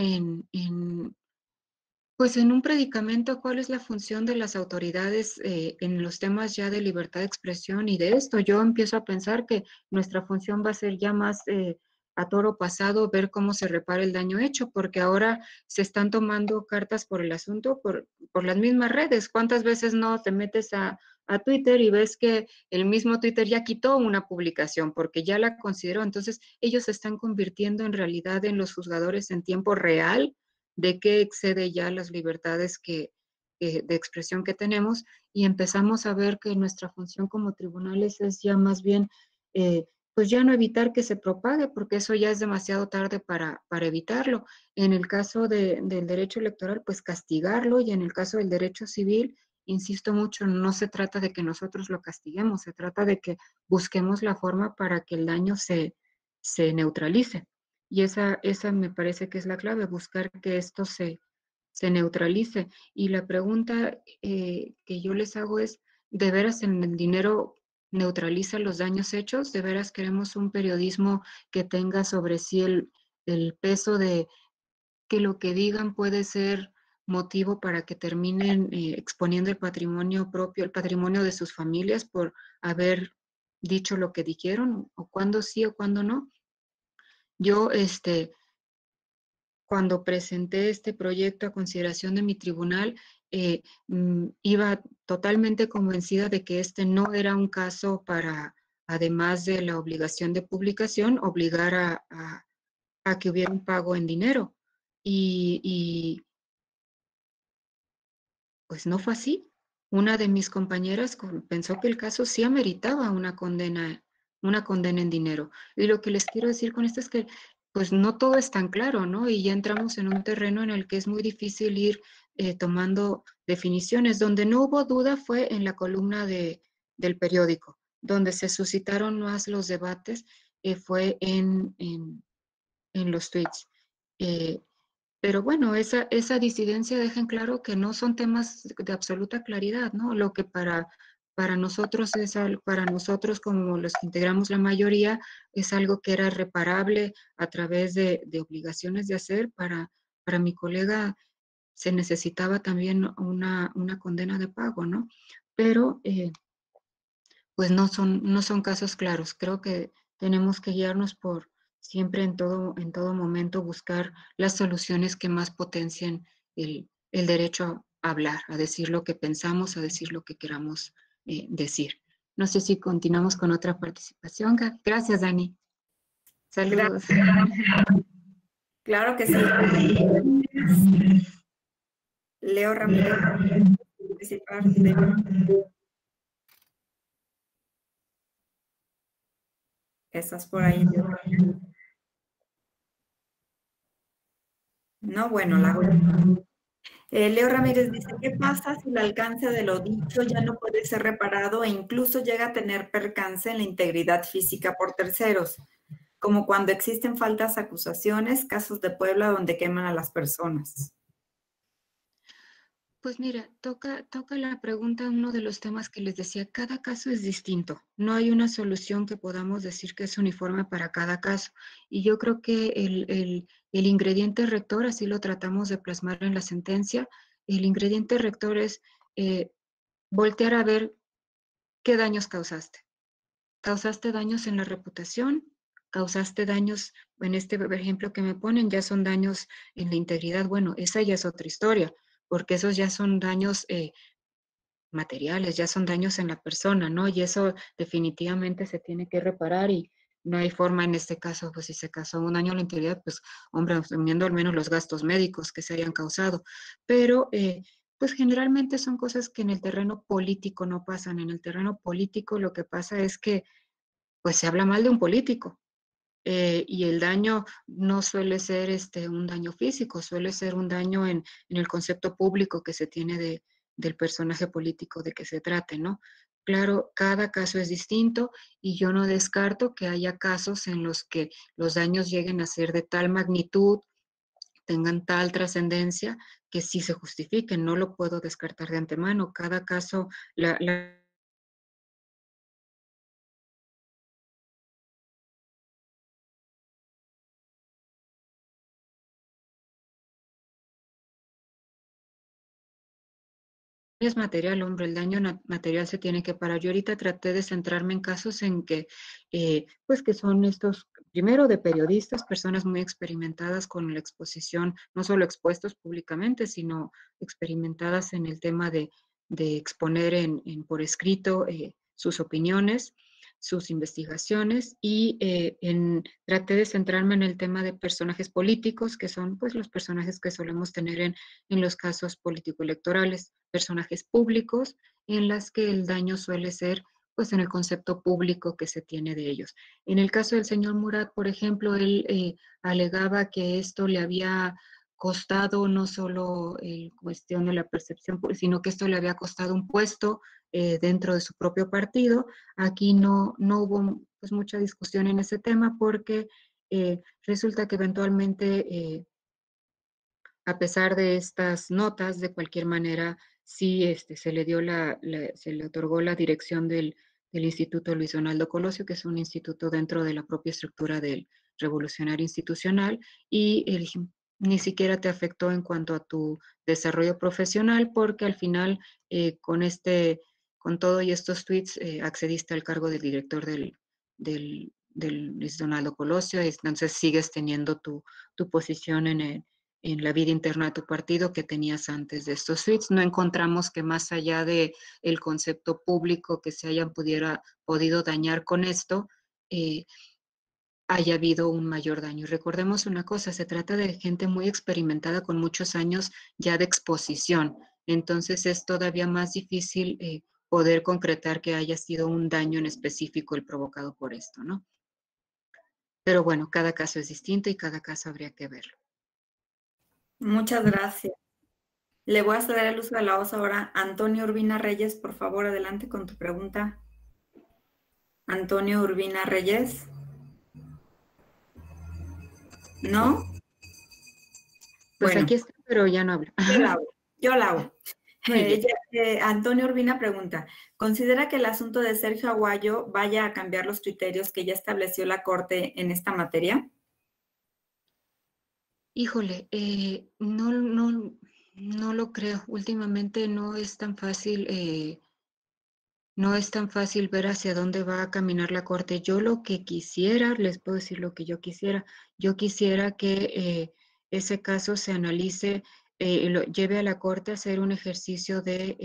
pues en un predicamento, ¿cuál es la función de las autoridades en los temas ya de libertad de expresión y de esto? Yo empiezo a pensar que nuestra función va a ser ya más a toro pasado, ver cómo se repara el daño hecho, porque ahora se están tomando cartas por el asunto por las mismas redes. ¿Cuántas veces no te metes a Twitter y ves que el mismo Twitter ya quitó una publicación porque ya la consideró? Entonces, ellos se están convirtiendo en realidad en los juzgadores en tiempo real de qué excede ya las libertades de expresión que tenemos y empezamos a ver que nuestra función como tribunales es ya más bien, pues ya no evitar que se propague, porque eso ya es demasiado tarde para evitarlo. En el caso del derecho electoral, pues castigarlo y en el caso del derecho civil, insisto mucho, no se trata de que nosotros lo castiguemos, se trata de que busquemos la forma para que el daño se neutralice. Y esa me parece que es la clave, buscar que esto se neutralice. Y la pregunta que yo les hago es, ¿de veras en el dinero neutraliza los daños hechos? ¿De veras queremos un periodismo que tenga sobre sí el peso que lo que digan puede ser motivo para que terminen exponiendo el patrimonio propio, el patrimonio de sus familias por haber dicho lo que dijeron, o cuándo sí o cuándo no. Yo, cuando presenté este proyecto a consideración de mi tribunal, iba totalmente convencida de que este no era un caso para, además de la obligación de publicación, obligar a que hubiera un pago en dinero. Y pues no fue así. Una de mis compañeras pensó que el caso sí ameritaba una condena en dinero. Y lo que les quiero decir con esto es que pues no todo es tan claro, ¿no? Y ya entramos en un terreno en el que es muy difícil ir tomando definiciones. Donde no hubo duda fue en la columna del periódico. Donde se suscitaron más los debates fue en los tweets. Eh, pero bueno, esa disidencia deja en claro que no son temas de absoluta claridad, ¿no? Lo que para nosotros para nosotros como los que integramos la mayoría, es algo que era reparable a través de obligaciones de hacer. Para mi colega se necesitaba también una condena de pago, ¿no? Pero pues no son casos claros. Creo que tenemos que guiarnos por siempre en todo momento buscar las soluciones que más potencien el derecho a hablar, a decir lo que pensamos, a decir lo que queramos decir. No sé si continuamos con otra participación. Gracias, Dani. Saludos. Gracias. Claro que sí. Leo Ramírez, participar ¿Estás por ahí? No, bueno, Leo Ramírez dice, ¿qué pasa si el alcance de lo dicho ya no puede ser reparado e incluso llega a tener percance en la integridad física por terceros? Como cuando existen faltas acusaciones, casos de Puebla donde queman a las personas. Pues mira, toca la pregunta, uno de los temas que les decía, cada caso es distinto. No hay una solución que podamos decir que es uniforme para cada caso. Y yo creo que el ingrediente rector, así lo tratamos de plasmar en la sentencia, el ingrediente rector es voltear a ver qué daños causaste. ¿Causaste daños en la reputación? ¿Causaste daños, en este ejemplo que me ponen, ya son daños en la integridad? Bueno, esa ya es otra historia, porque esos ya son daños materiales, ya son daños en la persona, ¿no? Y eso definitivamente se tiene que reparar y no hay forma en este caso, pues si se causó un daño a la integridad, pues hombre, asumiendo al menos los gastos médicos que se hayan causado. Pero pues generalmente son cosas que en el terreno político no pasan. En el terreno político lo que pasa es que pues se habla mal de un político. Y el daño no suele ser un daño físico, suele ser un daño en el concepto público que se tiene del personaje político de que se trate, ¿no? Claro, cada caso es distinto y yo no descarto que haya casos en los que los daños lleguen a ser de tal magnitud, tengan tal trascendencia, que sí se justifiquen. No lo puedo descartar de antemano. Cada caso, la es material, hombre, el daño material se tiene que parar. Yo ahorita traté de centrarme en casos en que, pues que son estos, primero de periodistas, personas muy experimentadas con la exposición, no solo expuestos públicamente, sino experimentadas en el tema de exponer por escrito sus opiniones, sus investigaciones y traté de centrarme en el tema de personajes políticos, que son pues los personajes que solemos tener en los casos político-electorales, personajes públicos en las que el daño suele ser pues en el concepto público que se tiene de ellos. En el caso del señor Murat, por ejemplo, él alegaba que esto le había costado no solo cuestión de la percepción, sino que esto le había costado un puesto dentro de su propio partido. Aquí no hubo pues, mucha discusión en ese tema porque resulta que eventualmente a pesar de estas notas, de cualquier manera, sí se le dio se le otorgó la dirección del Instituto Luis Donaldo Colosio, que es un instituto dentro de la propia estructura del Revolucionario Institucional, y ni siquiera te afectó en cuanto a tu desarrollo profesional, porque al final con todo y estos tweets accediste al cargo del director del Luis Donaldo Colosio, y entonces sigues teniendo tu posición en la vida interna de tu partido que tenías antes de estos tweets. No encontramos que más allá de el concepto público que se hayan podido dañar con esto, haya habido un mayor daño. Y recordemos una cosa, se trata de gente muy experimentada con muchos años ya de exposición, entonces es todavía más difícil poder concretar que haya sido un daño en específico el provocado por esto, ¿no? Pero bueno, cada caso es distinto y cada caso habría que verlo. Muchas gracias. Le voy a ceder el uso de la voz ahora a Antonio Urbina Reyes. Por favor, adelante con tu pregunta. Antonio Urbina Reyes. ¿No? Pues Bueno, aquí está, pero ya no habla. yo la hago. Muy bien. Antonio Urbina pregunta, ¿considera que el asunto de Sergio Aguayo vaya a cambiar los criterios que ya estableció la Corte en esta materia? Híjole, no lo creo. Últimamente no es tan fácil. No es tan fácil ver hacia dónde va a caminar la Corte. Yo lo que quisiera, les puedo decir lo que yo quisiera que ese caso se analice, lo lleve a la Corte a hacer un ejercicio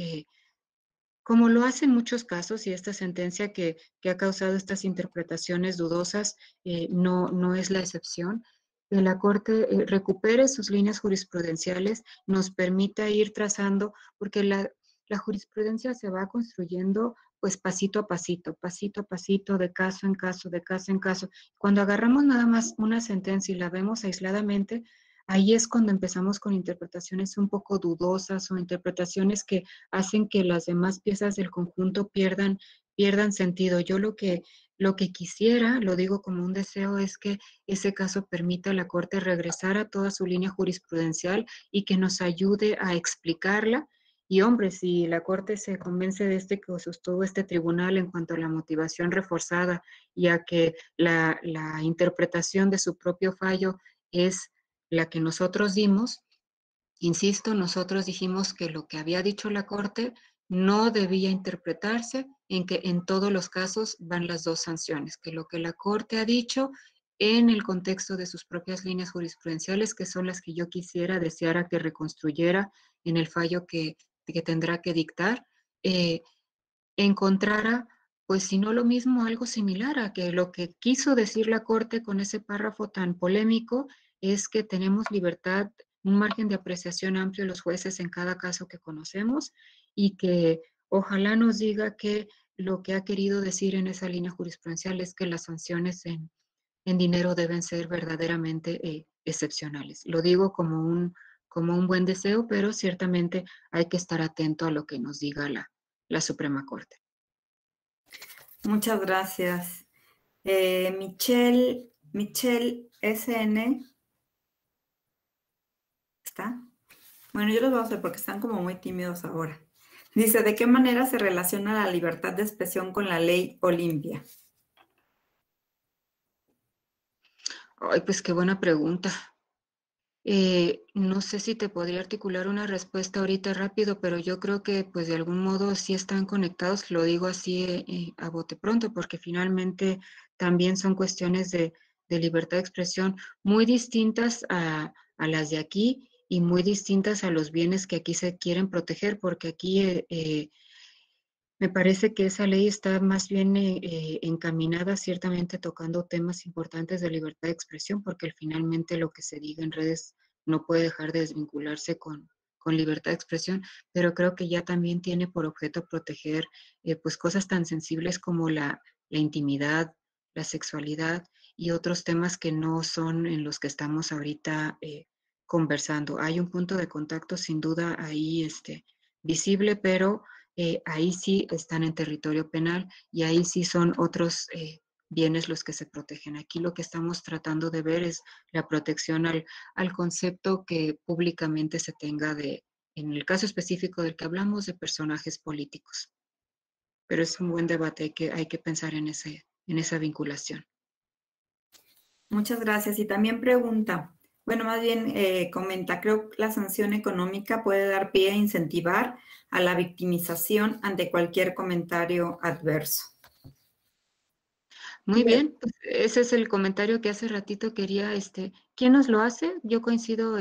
como lo hacen muchos casos, y esta sentencia que ha causado estas interpretaciones dudosas no es la excepción, que la Corte recupere sus líneas jurisprudenciales, nos permita ir trazando, porque la jurisprudencia se va construyendo pues pasito a pasito, de caso en caso, de caso en caso. Cuando agarramos nada más una sentencia y la vemos aisladamente, ahí es cuando empezamos con interpretaciones un poco dudosas o interpretaciones que hacen que las demás piezas del conjunto pierdan sentido. Yo lo que quisiera, lo digo como un deseo, es que ese caso permita a la Corte regresar a toda su línea jurisprudencial y que nos ayude a explicarla. Y hombre, si la Corte se convence de que sostuvo este tribunal en cuanto a la motivación reforzada y a que la interpretación de su propio fallo es la que nosotros dimos, insisto, nosotros dijimos que lo que había dicho la Corte no debía interpretarse en que en todos los casos van las dos sanciones, que lo que la Corte ha dicho en el contexto de sus propias líneas jurisprudenciales, que son las que yo deseara que reconstruyera en el fallo que tendrá que dictar, encontrara, pues si no lo mismo, algo similar a que lo que quiso decir la Corte con ese párrafo tan polémico es que tenemos libertad, un margen de apreciación amplio de los jueces en cada caso que conocemos, y que ojalá nos diga que lo que ha querido decir en esa línea jurisprudencial es que las sanciones en dinero deben ser verdaderamente excepcionales. Lo digo como un buen deseo, pero ciertamente hay que estar atento a lo que nos diga la Suprema Corte. Muchas gracias. Michelle SN. ¿Está? Bueno, yo los voy a hacer porque están como muy tímidos ahora. Dice, ¿de qué manera se relaciona la libertad de expresión con la ley Olimpia? Ay, pues qué buena pregunta. No sé si te podría articular una respuesta ahorita rápido, pero yo creo que pues de algún modo sí están conectados, lo digo así a bote pronto, porque finalmente también son cuestiones de libertad de expresión muy distintas a las de aquí y muy distintas a los bienes que aquí se quieren proteger, porque aquí me parece que esa ley está más bien encaminada, ciertamente tocando temas importantes de libertad de expresión, porque finalmente lo que se diga en redes no puede dejar de desvincularse con libertad de expresión, pero creo que ya también tiene por objeto proteger pues cosas tan sensibles como la intimidad, la sexualidad y otros temas que no son en los que estamos ahorita conversando. Hay un punto de contacto sin duda ahí visible, pero ahí sí están en territorio penal y ahí sí son otros bienes los que se protegen. Aquí lo que estamos tratando de ver es la protección al concepto que públicamente se tenga en el caso específico del que hablamos, de personajes políticos. Pero es un buen debate, hay que pensar en esa vinculación. Muchas gracias. Y también pregunta, Bueno, más bien comenta, creo que la sanción económica puede dar pie a incentivar a la victimización ante cualquier comentario adverso. Muy bien, pues ese es el comentario que hace ratito quería, ¿quién nos lo hace? Yo coincido,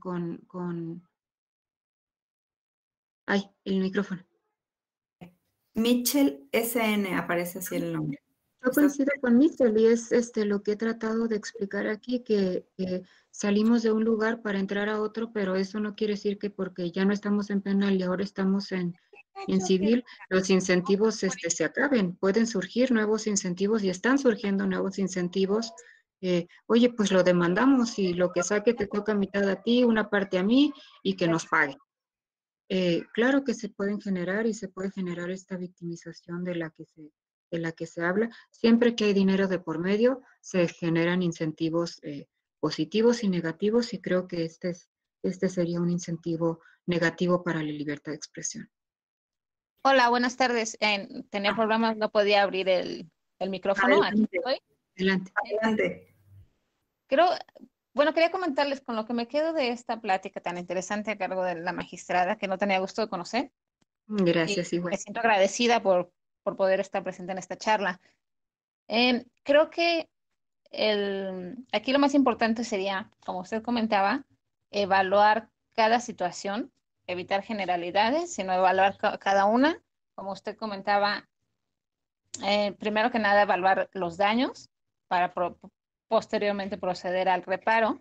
ay, el micrófono. Mitchell SN, aparece así el nombre. Yo coincido con Mitchell y es lo que he tratado de explicar aquí, que salimos de un lugar para entrar a otro, pero eso no quiere decir que porque ya no estamos en penal y ahora estamos en civil, los incentivos se acaben. Pueden surgir nuevos incentivos y están surgiendo nuevos incentivos. Oye, pues lo demandamos y lo que saque te toca mitad a ti, una parte a mí y que nos pague. Claro que se pueden generar y se puede generar esta victimización de la que se habla. Siempre que hay dinero de por medio, se generan incentivos positivos y negativos y creo que este sería un incentivo negativo para la libertad de expresión. Hola, buenas tardes. Tenía problemas, no podía abrir el micrófono. Aquí estoy. Adelante. Adelante. Quería comentarles con lo que me quedo de esta plática tan interesante a cargo de la magistrada, que no tenía gusto de conocer. Gracias, Y igual. me siento agradecida por poder estar presente en esta charla. Creo que aquí lo más importante sería, como usted comentaba, evaluar cada situación, evitar generalidades, sino evaluar cada una. Como usted comentaba, primero que nada, evaluar los daños para posteriormente proceder al reparo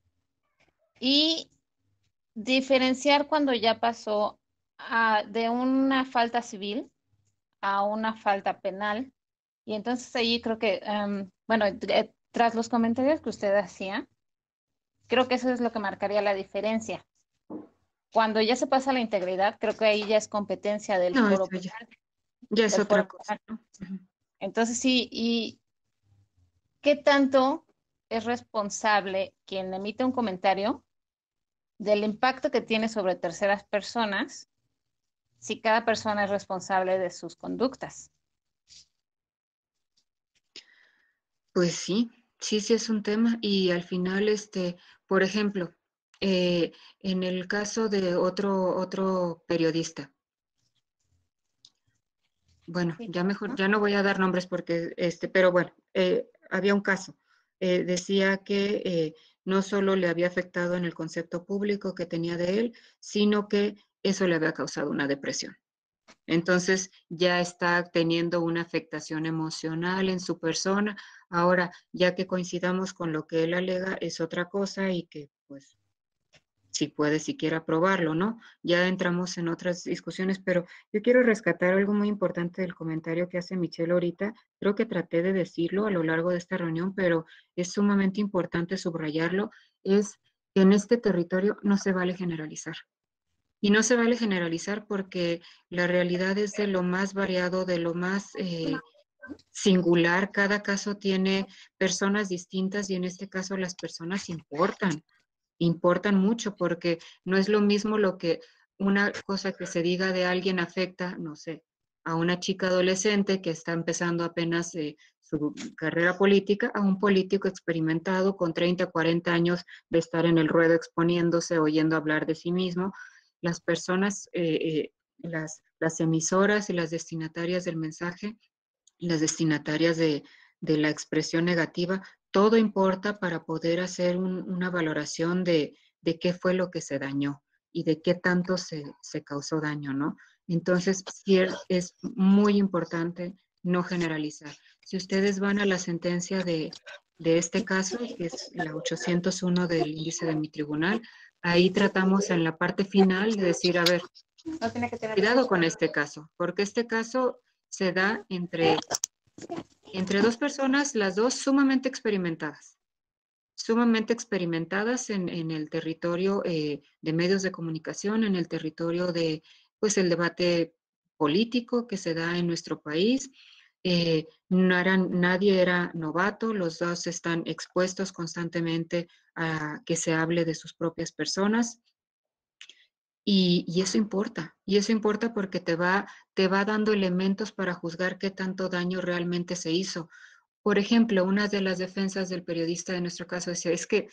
y diferenciar cuando ya pasó de una falta civil a una falta penal. Y entonces ahí creo que, tras los comentarios que usted hacía, creo que eso es lo que marcaría la diferencia. Cuando ya se pasa la integridad, creo que ahí ya es competencia del No, foro eso penal. ya es Del otra foro cosa, penal. ¿no? Entonces sí, ¿y qué tanto es responsable quien emite un comentario del impacto que tiene sobre terceras personas si cada persona es responsable de sus conductas? Pues sí, sí es un tema y al final, por ejemplo, en el caso de otro periodista, bueno, Sí, ya mejor, ¿no? ya no voy a dar nombres porque, pero bueno, había un caso. Decía que no solo le había afectado en el concepto público que tenía de él, sino que eso le había causado una depresión. Entonces ya está teniendo una afectación emocional en su persona. Ahora, ya que coincidamos con lo que él alega, es otra cosa y que pues si puede siquiera probarlo, ¿no? Ya entramos en otras discusiones, pero yo quiero rescatar algo muy importante del comentario que hace Michelle ahorita. Creo que traté de decirlo a lo largo de esta reunión, pero es sumamente importante subrayarlo, es que en este territorio no se vale generalizar. Y no se vale generalizar porque la realidad es de lo más variado, de lo más singular. Cada caso tiene personas distintas y en este caso las personas importan mucho porque no es lo mismo lo que una cosa que se diga de alguien afecta, no sé, a una chica adolescente que está empezando apenas su carrera política, a un político experimentado con 30, 40 años de estar en el ruedo exponiéndose, oyendo hablar de sí mismo. Las personas, las emisoras y las destinatarias del mensaje, las destinatarias de la expresión negativa, todo importa para poder hacer una valoración de qué fue lo que se dañó y de qué tanto se causó daño, ¿no? Entonces, sí es muy importante no generalizar. Si ustedes van a la sentencia de este caso, que es la 801 del índice de mi tribunal, ahí tratamos en la parte final de decir, a ver, No tiene que tener cuidado derecho. con este caso, porque este caso se da entre dos personas, las dos sumamente experimentadas en el territorio de medios de comunicación, en el territorio de, pues, el debate político que se da en nuestro país. Nadie era novato, los dos están expuestos constantemente a que se hable de sus propias personas. Y eso importa porque te va dando elementos para juzgar qué tanto daño realmente se hizo. Por ejemplo, una de las defensas del periodista de nuestro caso decía, es que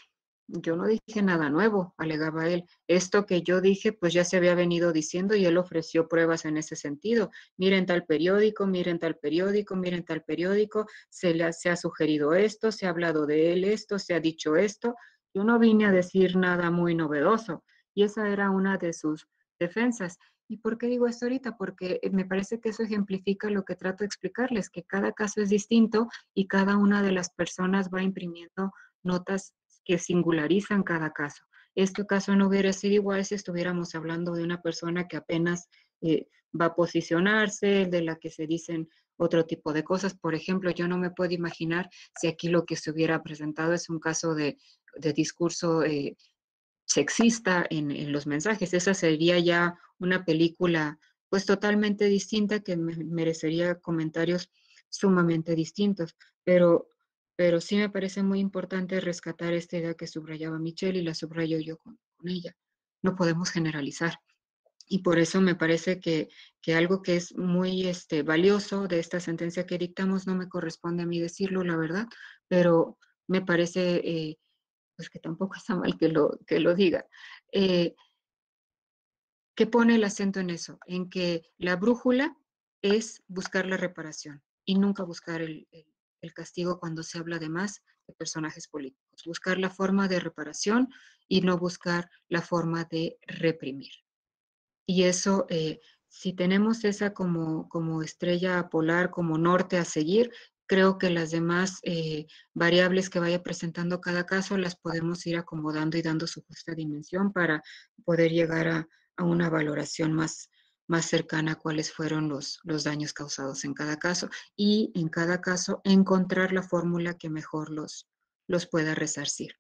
yo no dije nada nuevo, alegaba él. Esto que yo dije, pues ya se había venido diciendo y él ofreció pruebas en ese sentido. Miren tal periódico, miren tal periódico, miren tal periódico, se ha sugerido esto, se ha hablado de él esto, se ha dicho esto. Yo no vine a decir nada muy novedoso y esa era una de sus defensas. ¿Y por qué digo esto ahorita? Porque me parece que eso ejemplifica lo que trato de explicarles, que cada caso es distinto y cada una de las personas va imprimiendo notas que singularizan cada caso. Este caso no hubiera sido igual si estuviéramos hablando de una persona que apenas va a posicionarse, de la que se dicen otro tipo de cosas. Por ejemplo, yo no me puedo imaginar si aquí lo que se hubiera presentado es un caso de discurso sexista en los mensajes. Esa sería ya una película pues totalmente distinta que merecería comentarios sumamente distintos. Pero sí me parece muy importante rescatar esta idea que subrayaba Michelle y la subrayo yo con ella. No podemos generalizar. Y por eso me parece que algo que es muy valioso de esta sentencia que dictamos, no me corresponde a mí decirlo, la verdad, pero me parece pues que tampoco está mal que lo diga, eh, que pone el acento en eso, en que la brújula es buscar la reparación y nunca buscar el castigo cuando se habla de más de personajes políticos, buscar la forma de reparación y no buscar la forma de reprimir. Y eso, si tenemos esa como estrella polar, como norte a seguir, creo que las demás variables que vaya presentando cada caso las podemos ir acomodando y dando su justa dimensión para poder llegar a una valoración más cercana a cuáles fueron los daños causados en cada caso y en cada caso encontrar la fórmula que mejor los pueda resarcir.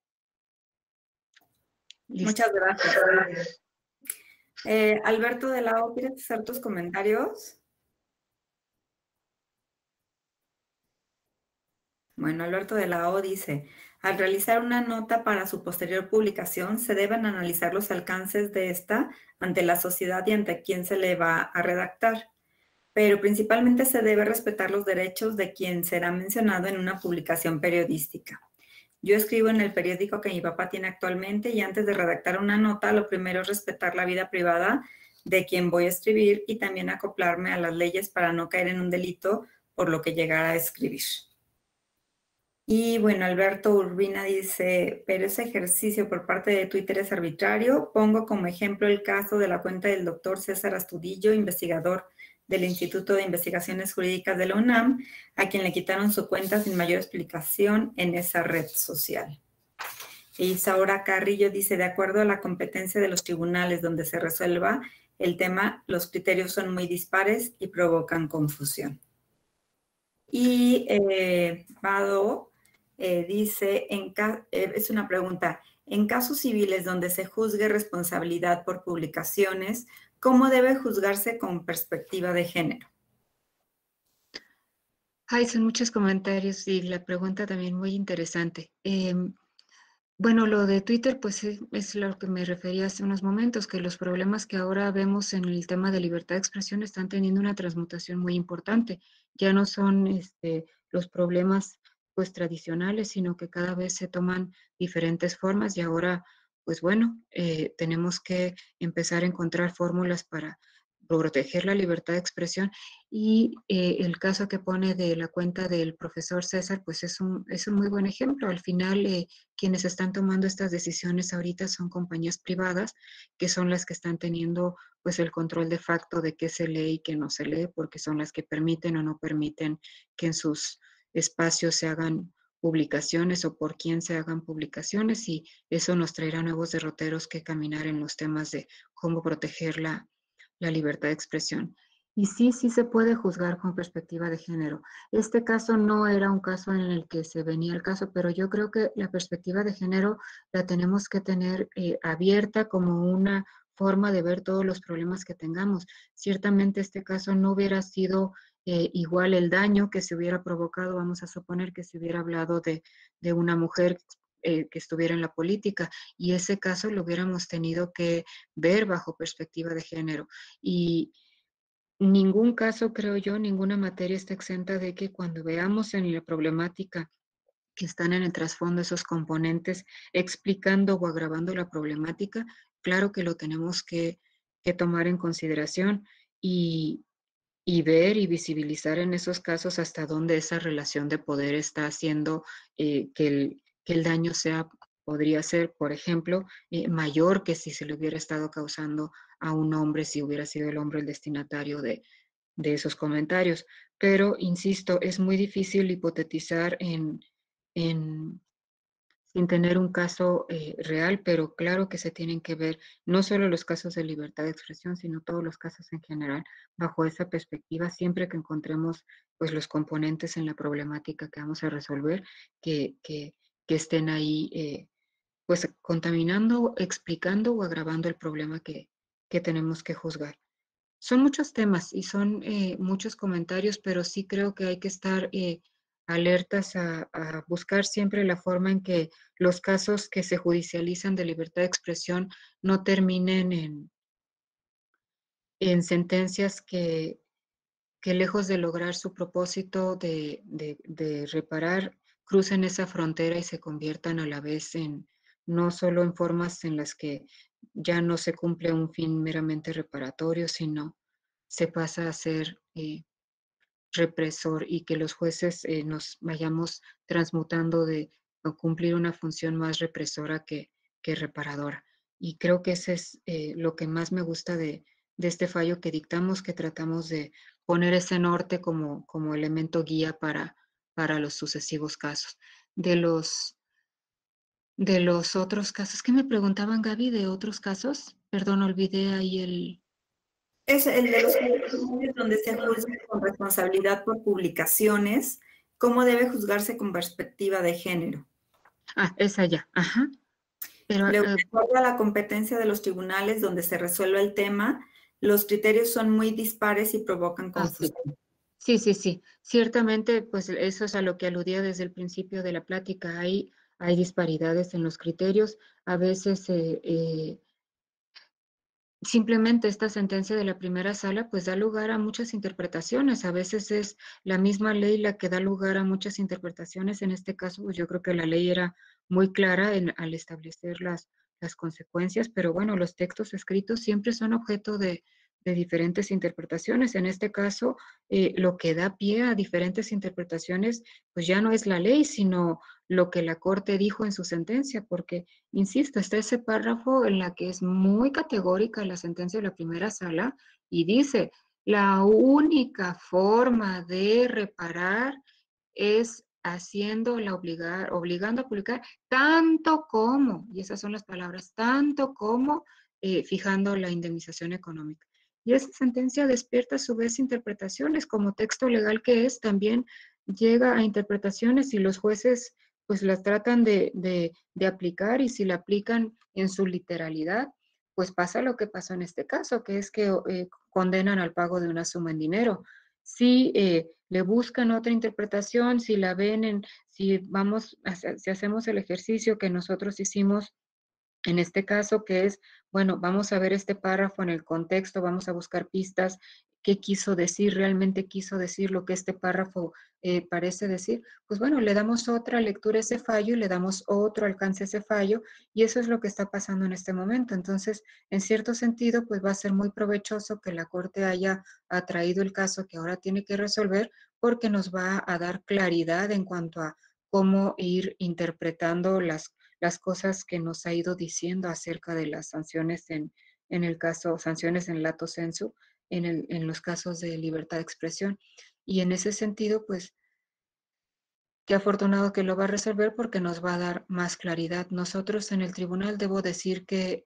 Listo. Muchas gracias. Alberto de la O, ¿quieres hacer tus comentarios? Bueno, Alberto de la O dice, al realizar una nota para su posterior publicación, se deben analizar los alcances de esta ante la sociedad y ante quién se le va a redactar, pero principalmente se debe respetar los derechos de quien será mencionado en una publicación periodística. Yo escribo en el periódico que mi papá tiene actualmente y antes de redactar una nota, lo primero es respetar la vida privada de quien voy a escribir y también acoplarme a las leyes para no caer en un delito por lo que llegara a escribir. Y bueno, Alberto Urbina dice, pero ese ejercicio por parte de Twitter es arbitrario. Pongo como ejemplo el caso de la cuenta del doctor César Astudillo, investigador del Instituto de Investigaciones Jurídicas de la UNAM, a quien le quitaron su cuenta sin mayor explicación en esa red social. E Isaura Carrillo dice, de acuerdo a la competencia de los tribunales donde se resuelva el tema, los criterios son muy dispares y provocan confusión. Y Vado dice, es una pregunta, en casos civiles donde se juzgue responsabilidad por publicaciones, ¿cómo debe juzgarse con perspectiva de género? Ay, son muchos comentarios y la pregunta también muy interesante. Bueno, lo de Twitter, pues es lo que me refería hace unos momentos, que los problemas que ahora vemos en el tema de libertad de expresión están teniendo una transmutación muy importante. Ya no son los problemas pues tradicionales, sino que cada vez se toman diferentes formas y ahora, pues bueno, tenemos que empezar a encontrar fórmulas para proteger la libertad de expresión y el caso que pone de la cuenta del profesor César, pues es un muy buen ejemplo. Al final, quienes están tomando estas decisiones ahorita son compañías privadas, que son las que están teniendo pues el control de facto de qué se lee y qué no se lee, porque son las que permiten o no permiten que en sus espacios se hagan publicaciones o por quién se hagan publicaciones y eso nos traerá nuevos derroteros que caminar en los temas de cómo proteger la libertad de expresión. Y sí se puede juzgar con perspectiva de género. Este caso no era un caso en el que se venía el caso, pero yo creo que la perspectiva de género la tenemos que tener abierta como una forma de ver todos los problemas que tengamos. Ciertamente este caso no hubiera sido igual el daño que se hubiera provocado, vamos a suponer que se hubiera hablado de una mujer que estuviera en la política y ese caso lo hubiéramos tenido que ver bajo perspectiva de género. Y ningún caso, creo yo, ninguna materia está exenta de que cuando veamos en la problemática que están en el trasfondo, esos componentes, explicando o agravando la problemática, claro que lo tenemos que tomar en consideración y, y ver y visibilizar en esos casos hasta dónde esa relación de poder está haciendo que el daño sea, podría ser, por ejemplo, mayor que si se le hubiera estado causando a un hombre, si hubiera sido el hombre el destinatario de esos comentarios. Pero, insisto, es muy difícil hipotetizar en sin tener un caso real, pero claro que se tienen que ver no solo los casos de libertad de expresión, sino todos los casos en general bajo esa perspectiva, siempre que encontremos pues los componentes en la problemática que vamos a resolver, que estén ahí pues contaminando, explicando o agravando el problema que tenemos que juzgar. Son muchos temas y son muchos comentarios, pero sí creo que hay que estar alertas a buscar siempre la forma en que los casos que se judicializan de libertad de expresión no terminen en sentencias que lejos de lograr su propósito de reparar, crucen esa frontera y se conviertan a la vez en no solo en formas en las que ya no se cumple un fin meramente reparatorio, sino se pasa a ser represor y que los jueces nos vayamos transmutando de cumplir una función más represora que reparadora. Y creo que ese es lo que más me gusta de este fallo que dictamos, que tratamos de poner ese norte como elemento guía para los sucesivos casos. De de los otros casos, ¿qué me preguntaban, Gaby, de otros casos? Perdón, olvidé ahí el... Es el de los tribunales donde se juzga con responsabilidad por publicaciones, cómo debe juzgarse con perspectiva de género. Ah, esa ya, ajá. Pero De acuerdo a la competencia de los tribunales donde se resuelve el tema, los criterios son muy dispares y provocan confusión. sí, sí, sí. Ciertamente, pues eso es a lo que aludía desde el principio de la plática. Hay disparidades en los criterios. A veces simplemente esta sentencia de la primera sala pues da lugar a muchas interpretaciones. A veces es la misma ley la que da lugar a muchas interpretaciones. En este caso, pues yo creo que la ley era muy clara al establecer las consecuencias, pero bueno, los textos escritos siempre son objeto de diferentes interpretaciones. En este caso, lo que da pie a diferentes interpretaciones, pues ya no es la ley, sino lo que la Corte dijo en su sentencia, porque insisto, está ese párrafo en la que es muy categórica la sentencia de la primera sala y dice, la única forma de reparar es obligando a publicar tanto como, y esas son las palabras, tanto como fijando la indemnización económica. Y esa sentencia despierta a su vez interpretaciones, como texto legal que es, también llega a interpretaciones y los jueces pues las tratan de aplicar y si la aplican en su literalidad, pues pasa lo que pasó en este caso, que es que condenan al pago de una suma en dinero. Si le buscan otra interpretación, si la ven si si hacemos el ejercicio que nosotros hicimos en este caso, que es, bueno, vamos a ver este párrafo en el contexto, vamos a buscar pistas, qué quiso decir, realmente quiso decir lo que este párrafo parece decir, pues bueno, le damos otra lectura a ese fallo y le damos otro alcance a ese fallo y eso es lo que está pasando en este momento. Entonces, en cierto sentido, pues va a ser muy provechoso que la Corte haya atraído el caso que ahora tiene que resolver porque nos va a dar claridad en cuanto a cómo ir interpretando las cosas que nos ha ido diciendo acerca de las sanciones en el caso, sanciones en lato sensu, en los casos de libertad de expresión. Y en ese sentido, pues, qué afortunado que lo va a resolver porque nos va a dar más claridad. Nosotros en el tribunal debo decir que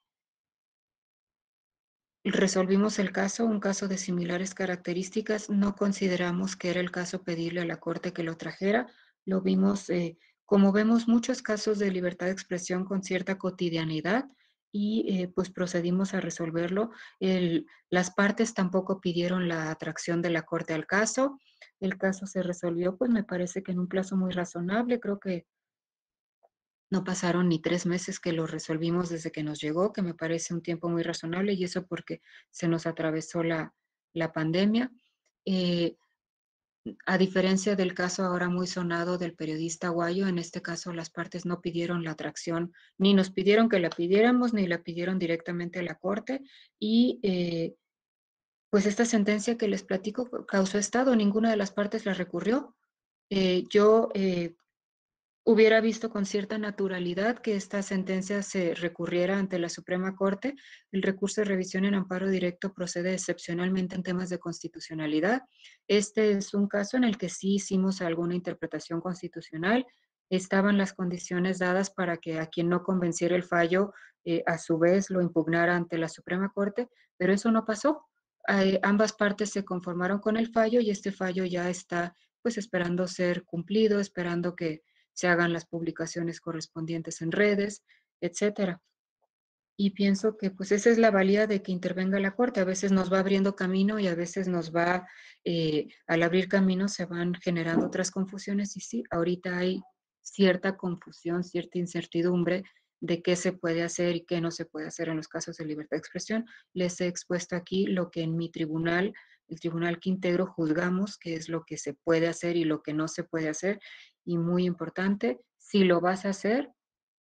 resolvimos el caso, un caso de similares características. No consideramos que era el caso pedirle a la Corte que lo trajera. Lo vimos, como vemos muchos casos de libertad de expresión con cierta cotidianidad y pues procedimos a resolverlo. Las partes tampoco pidieron la atracción de la Corte al caso. El caso se resolvió, pues me parece que en un plazo muy razonable. Creo que no pasaron ni 3 meses que lo resolvimos desde que nos llegó, que me parece un tiempo muy razonable y eso porque se nos atravesó la pandemia. Eh, A diferencia del caso ahora muy sonado del periodista Guayo, en este caso las partes no pidieron la atracción, ni nos pidieron que la pidiéramos, ni la pidieron directamente a la Corte, y pues esta sentencia que les platico causó estado, ninguna de las partes la recurrió. Yo hubiera visto con cierta naturalidad que esta sentencia se recurriera ante la Suprema Corte. El recurso de revisión en amparo directo procede excepcionalmente en temas de constitucionalidad. Este es un caso en el que sí hicimos alguna interpretación constitucional. Estaban las condiciones dadas para que a quien no convenciera el fallo, a su vez lo impugnara ante la Suprema Corte, pero eso no pasó. Ambas partes se conformaron con el fallo y este fallo ya está pues esperando ser cumplido, esperando que se hagan las publicaciones correspondientes en redes, etcétera. Y pienso que pues esa es la valía de que intervenga la Corte. A veces nos va abriendo camino y a veces nos va, al abrir camino se van generando otras confusiones y sí, ahorita hay cierta confusión, cierta incertidumbre de qué se puede hacer y qué no se puede hacer en los casos de libertad de expresión. Les he expuesto aquí lo que en mi tribunal, el tribunal que integro, juzgamos, qué es lo que se puede hacer y lo que no se puede hacer. Y muy importante, si lo vas a hacer,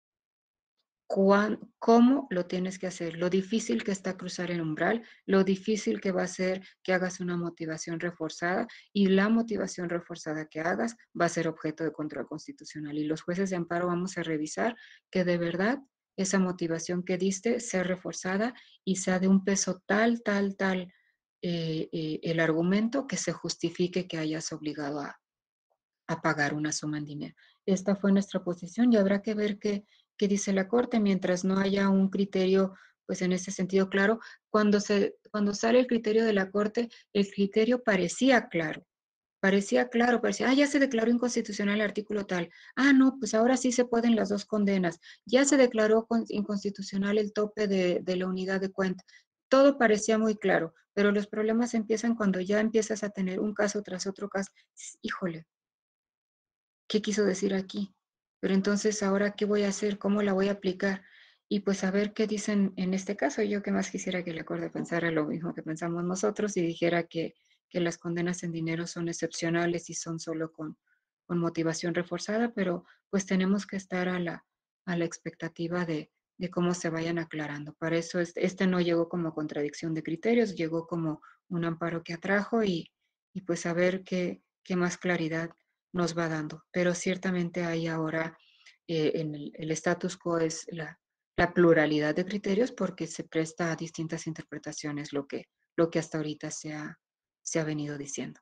cómo lo tienes que hacer, lo difícil que está cruzar el umbral, lo difícil que va a ser que hagas una motivación reforzada y la motivación reforzada que hagas va a ser objeto de control constitucional. Y los jueces de amparo vamos a revisar que de verdad esa motivación que diste sea reforzada y sea de un peso tal, el argumento que se justifique que hayas obligado a pagar una suma en dinero. Esta fue nuestra posición y habrá que ver qué dice la Corte mientras no haya un criterio, pues en ese sentido claro. Cuando sale el criterio de la Corte, el criterio parecía claro. Parecía, ya se declaró inconstitucional el artículo tal. Ah, no, pues ahora sí se pueden las dos condenas. Ya se declaró inconstitucional el tope de la unidad de cuenta. Todo parecía muy claro, pero los problemas empiezan cuando ya empiezas a tener un caso tras otro caso. Híjole, ¿qué quiso decir aquí? Pero entonces, ¿ahora qué voy a hacer? ¿Cómo la voy a aplicar? Y pues a ver qué dicen en este caso. Yo que más quisiera que la Corte pensara lo mismo que pensamos nosotros y dijera que las condenas en dinero son excepcionales y son solo con motivación reforzada, pero pues tenemos que estar a la expectativa de cómo se vayan aclarando. Para eso este no llegó como contradicción de criterios, llegó como un amparo que atrajo y pues a ver qué más claridad nos va dando. Pero ciertamente hay ahora, en el status quo es la pluralidad de criterios porque se presta a distintas interpretaciones lo que hasta ahorita se ha venido diciendo.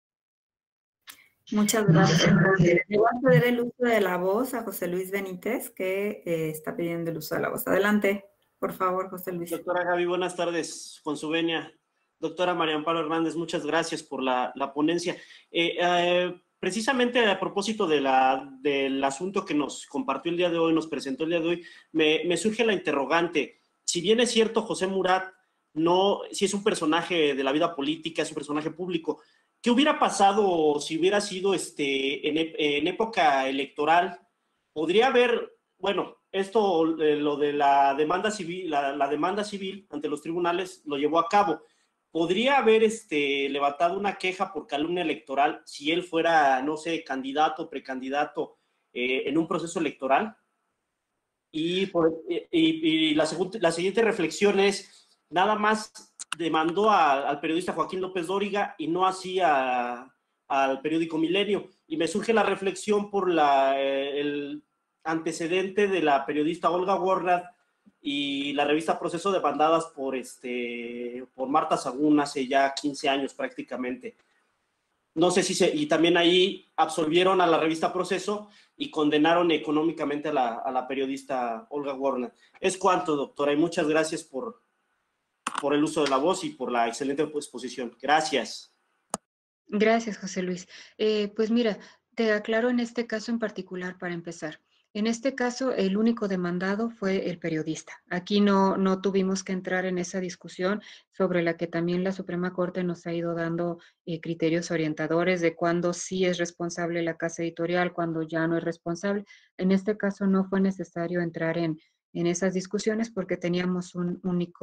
Muchas gracias. Le voy a ceder el uso de la voz a José Luis Benítez, que está pidiendo el uso de la voz. Adelante, por favor, José Luis. Doctora Gaby, buenas tardes, con su venia. Doctora María Amparo Hernández, muchas gracias por la ponencia. Precisamente a propósito del asunto que nos compartió el día de hoy, nos presentó el día de hoy, me surge la interrogante. Si bien es cierto, José Murat si es un personaje de la vida política, es un personaje público, ¿qué hubiera pasado si hubiera sido en época electoral? Podría haber, bueno, lo de la demanda civil, la demanda civil ante los tribunales lo llevó a cabo. ¿Podría haber levantado una queja por calumnia electoral si él fuera, no sé, candidato o precandidato en un proceso electoral? Y la siguiente reflexión es, nada más demandó al periodista Joaquín López Dóriga y no así al periódico Milenio. Y me surge la reflexión por el antecedente de la periodista Olga Warner y la revista Proceso, demandadas por Marta Sagún hace ya 15 años prácticamente. No sé y también ahí absolvieron a la revista Proceso y condenaron económicamente a la periodista Olga Warner. Es cuanto, doctora, y muchas gracias por el uso de la voz y por la excelente exposición. Gracias. Gracias, José Luis. Pues mira, te aclaro en este caso en particular para empezar. En este caso, el único demandado fue el periodista. Aquí no tuvimos que entrar en esa discusión sobre la que también la Suprema Corte nos ha ido dando criterios orientadores de cuándo sí es responsable la casa editorial, cuándo ya no es responsable. En este caso no fue necesario entrar en esas discusiones porque teníamos un único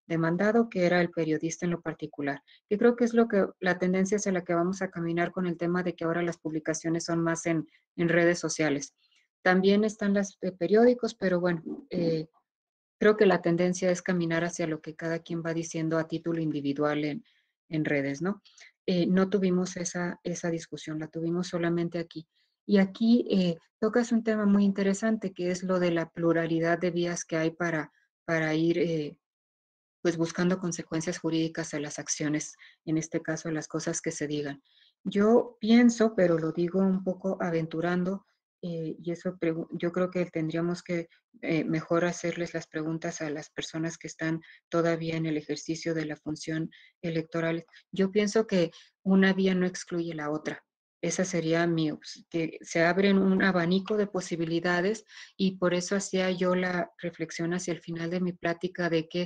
demandado, que era el periodista en lo particular. Que creo que es la tendencia hacia la que vamos a caminar con el tema de que ahora las publicaciones son más en redes sociales. También están los periódicos, pero bueno, creo que la tendencia es caminar hacia lo que cada quien va diciendo a título individual en redes, ¿no? No tuvimos esa discusión, la tuvimos solamente aquí. Y aquí tocas un tema muy interesante, que es lo de la pluralidad de vías que hay para ir pues buscando consecuencias jurídicas a las acciones, en este caso a las cosas que se digan. Yo pienso, pero lo digo un poco aventurando, y eso yo creo que tendríamos que mejor hacerles las preguntas a las personas que están todavía en el ejercicio de la función electoral. Yo pienso que una vía no excluye la otra. Esa sería que se abren un abanico de posibilidades, y por eso hacía yo la reflexión hacia el final de mi plática de que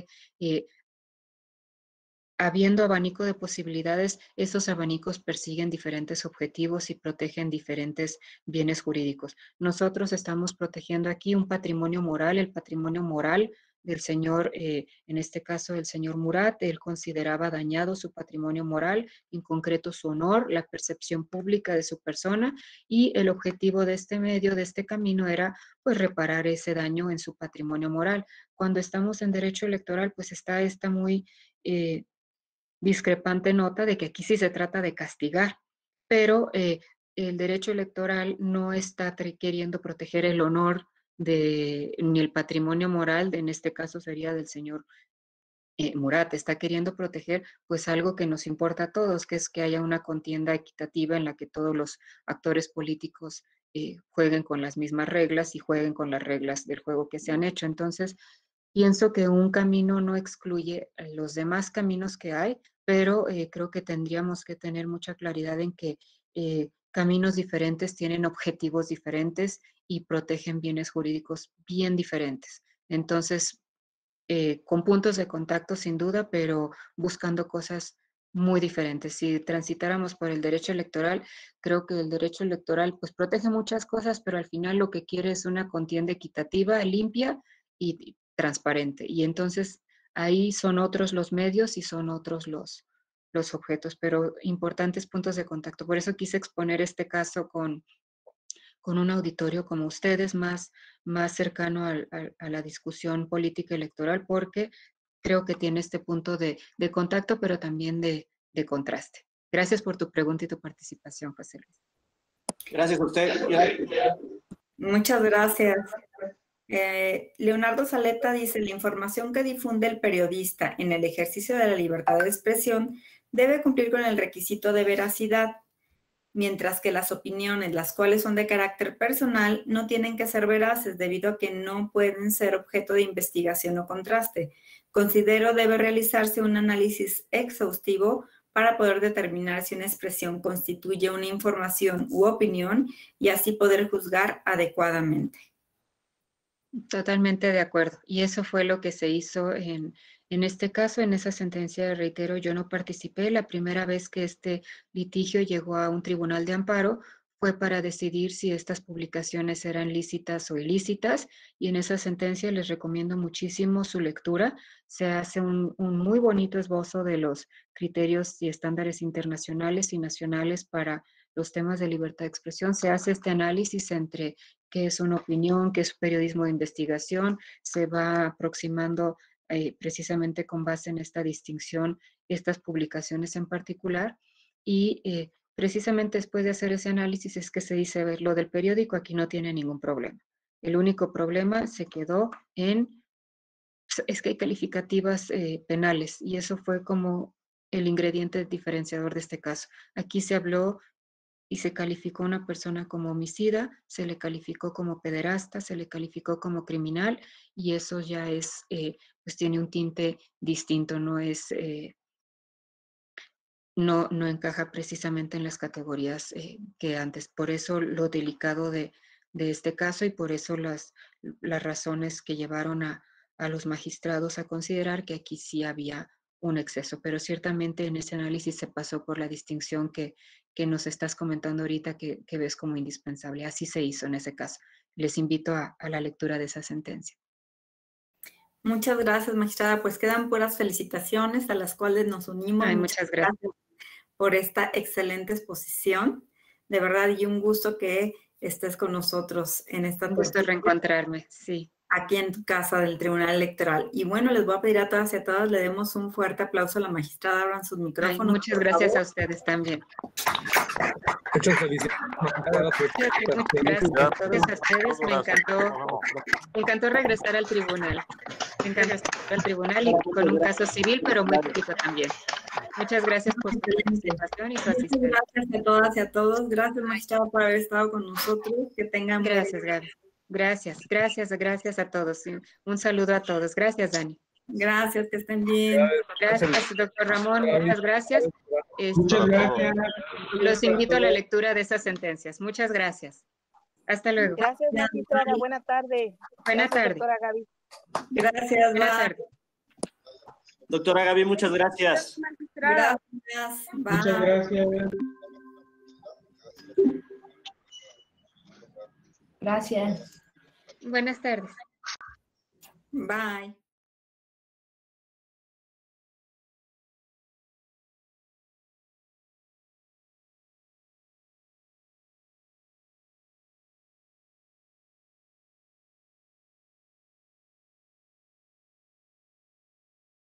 habiendo abanico de posibilidades, esos abanicos persiguen diferentes objetivos y protegen diferentes bienes jurídicos. Nosotros estamos protegiendo aquí un patrimonio moral, el patrimonio moral del señor, en este caso el señor Murat. Él consideraba dañado su patrimonio moral, en concreto su honor, la percepción pública de su persona, y el objetivo de este medio, de este camino, era pues reparar ese daño en su patrimonio moral. Cuando estamos en derecho electoral, pues está esta muy discrepante nota de que aquí sí se trata de castigar, pero el derecho electoral no está queriendo proteger el honor ni el patrimonio moral, en este caso sería del señor Murat. Está queriendo proteger pues algo que nos importa a todos, que es que haya una contienda equitativa en la que todos los actores políticos jueguen con las mismas reglas y jueguen con las reglas del juego que se han hecho. Entonces, pienso que un camino no excluye los demás caminos que hay, pero creo que tendríamos que tener mucha claridad en que caminos diferentes tienen objetivos diferentes y protegen bienes jurídicos bien diferentes. Entonces, con puntos de contacto sin duda, pero buscando cosas muy diferentes. Si transitáramos por el derecho electoral, creo que el derecho electoral pues protege muchas cosas, pero al final lo que quiere es una contienda equitativa, limpia y transparente. Y entonces ahí son otros los medios y son otros los objetos, pero importantes puntos de contacto. Por eso quise exponer este caso con un auditorio como ustedes, más cercano a la discusión política electoral, porque creo que tiene este punto de contacto, pero también de contraste. Gracias por tu pregunta y tu participación, José Luis. Gracias a usted. Muchas gracias. Leonardo Saleta dice: la información que difunde el periodista en el ejercicio de la libertad de expresión debe cumplir con el requisito de veracidad, mientras que las opiniones, las cuales son de carácter personal, no tienen que ser veraces debido a que no pueden ser objeto de investigación o contraste. Considero debe realizarse un análisis exhaustivo para poder determinar si una expresión constituye una información u opinión y así poder juzgar adecuadamente. Totalmente de acuerdo. Y eso fue lo que se hizo en este caso, en esa sentencia. Reitero, yo no participé. La primera vez que este litigio llegó a un tribunal de amparo fue para decidir si estas publicaciones eran lícitas o ilícitas, y en esa sentencia les recomiendo muchísimo su lectura. Se hace un muy bonito esbozo de los criterios y estándares internacionales y nacionales para los temas de libertad de expresión. Se hace este análisis entre qué es una opinión, qué es periodismo de investigación. Se va aproximando precisamente con base en esta distinción estas publicaciones en particular, y precisamente después de hacer ese análisis es que se dice: ver, lo del periódico aquí no tiene ningún problema. El único problema se quedó es que hay calificativas penales, y eso fue como el ingrediente diferenciador de este caso. Aquí se habló y se calificó a una persona como homicida, se le calificó como pederasta, se le calificó como criminal, y eso ya pues tiene un tinte distinto, no encaja precisamente en las categorías que antes. Por eso lo delicado de este caso, y por eso las razones que llevaron a los magistrados a considerar que aquí sí había un exceso, pero ciertamente en ese análisis se pasó por la distinción que nos estás comentando ahorita, que ves como indispensable. Así se hizo en ese caso. Les invito a la lectura de esa sentencia. Muchas gracias, magistrada. Pues quedan puras felicitaciones a las cuales nos unimos. Ay, muchas gracias por esta excelente exposición. De verdad, y un gusto que estés con nosotros en esta Un gusto reencontrarme, sí. Aquí en tu casa del Tribunal Electoral. Y bueno, les voy a pedir a todas y a todos, le demos un fuerte aplauso a la magistrada, abran sus micrófonos. Ay, muchas gracias a ustedes también. Muchas felicidades. Muchas gracias a todos ustedes. Me encantó regresar al tribunal. Me encanta regresar al tribunal y con un caso civil, pero muy crítico también. Muchas gracias por su participación y su asistencia. Gracias a todas y a todos. Gracias, magistrada, por haber estado con nosotros. Que tengan... Gracias, Gaby. Gracias a todos. Un saludo a todos. Gracias, Dani. Gracias, que estén bien. Gracias, doctor Ramón. Muchas gracias. Muchas gracias. Los invito a la lectura de esas sentencias. Muchas gracias. Hasta luego. Gracias, magistrada. Buena tarde. Buena tarde. Doctora Gaby. Gracias. Buenas tardes. Doctora Gaby, muchas gracias. Gracias. Bye. Muchas gracias. Gracias. Buenas tardes. Bye.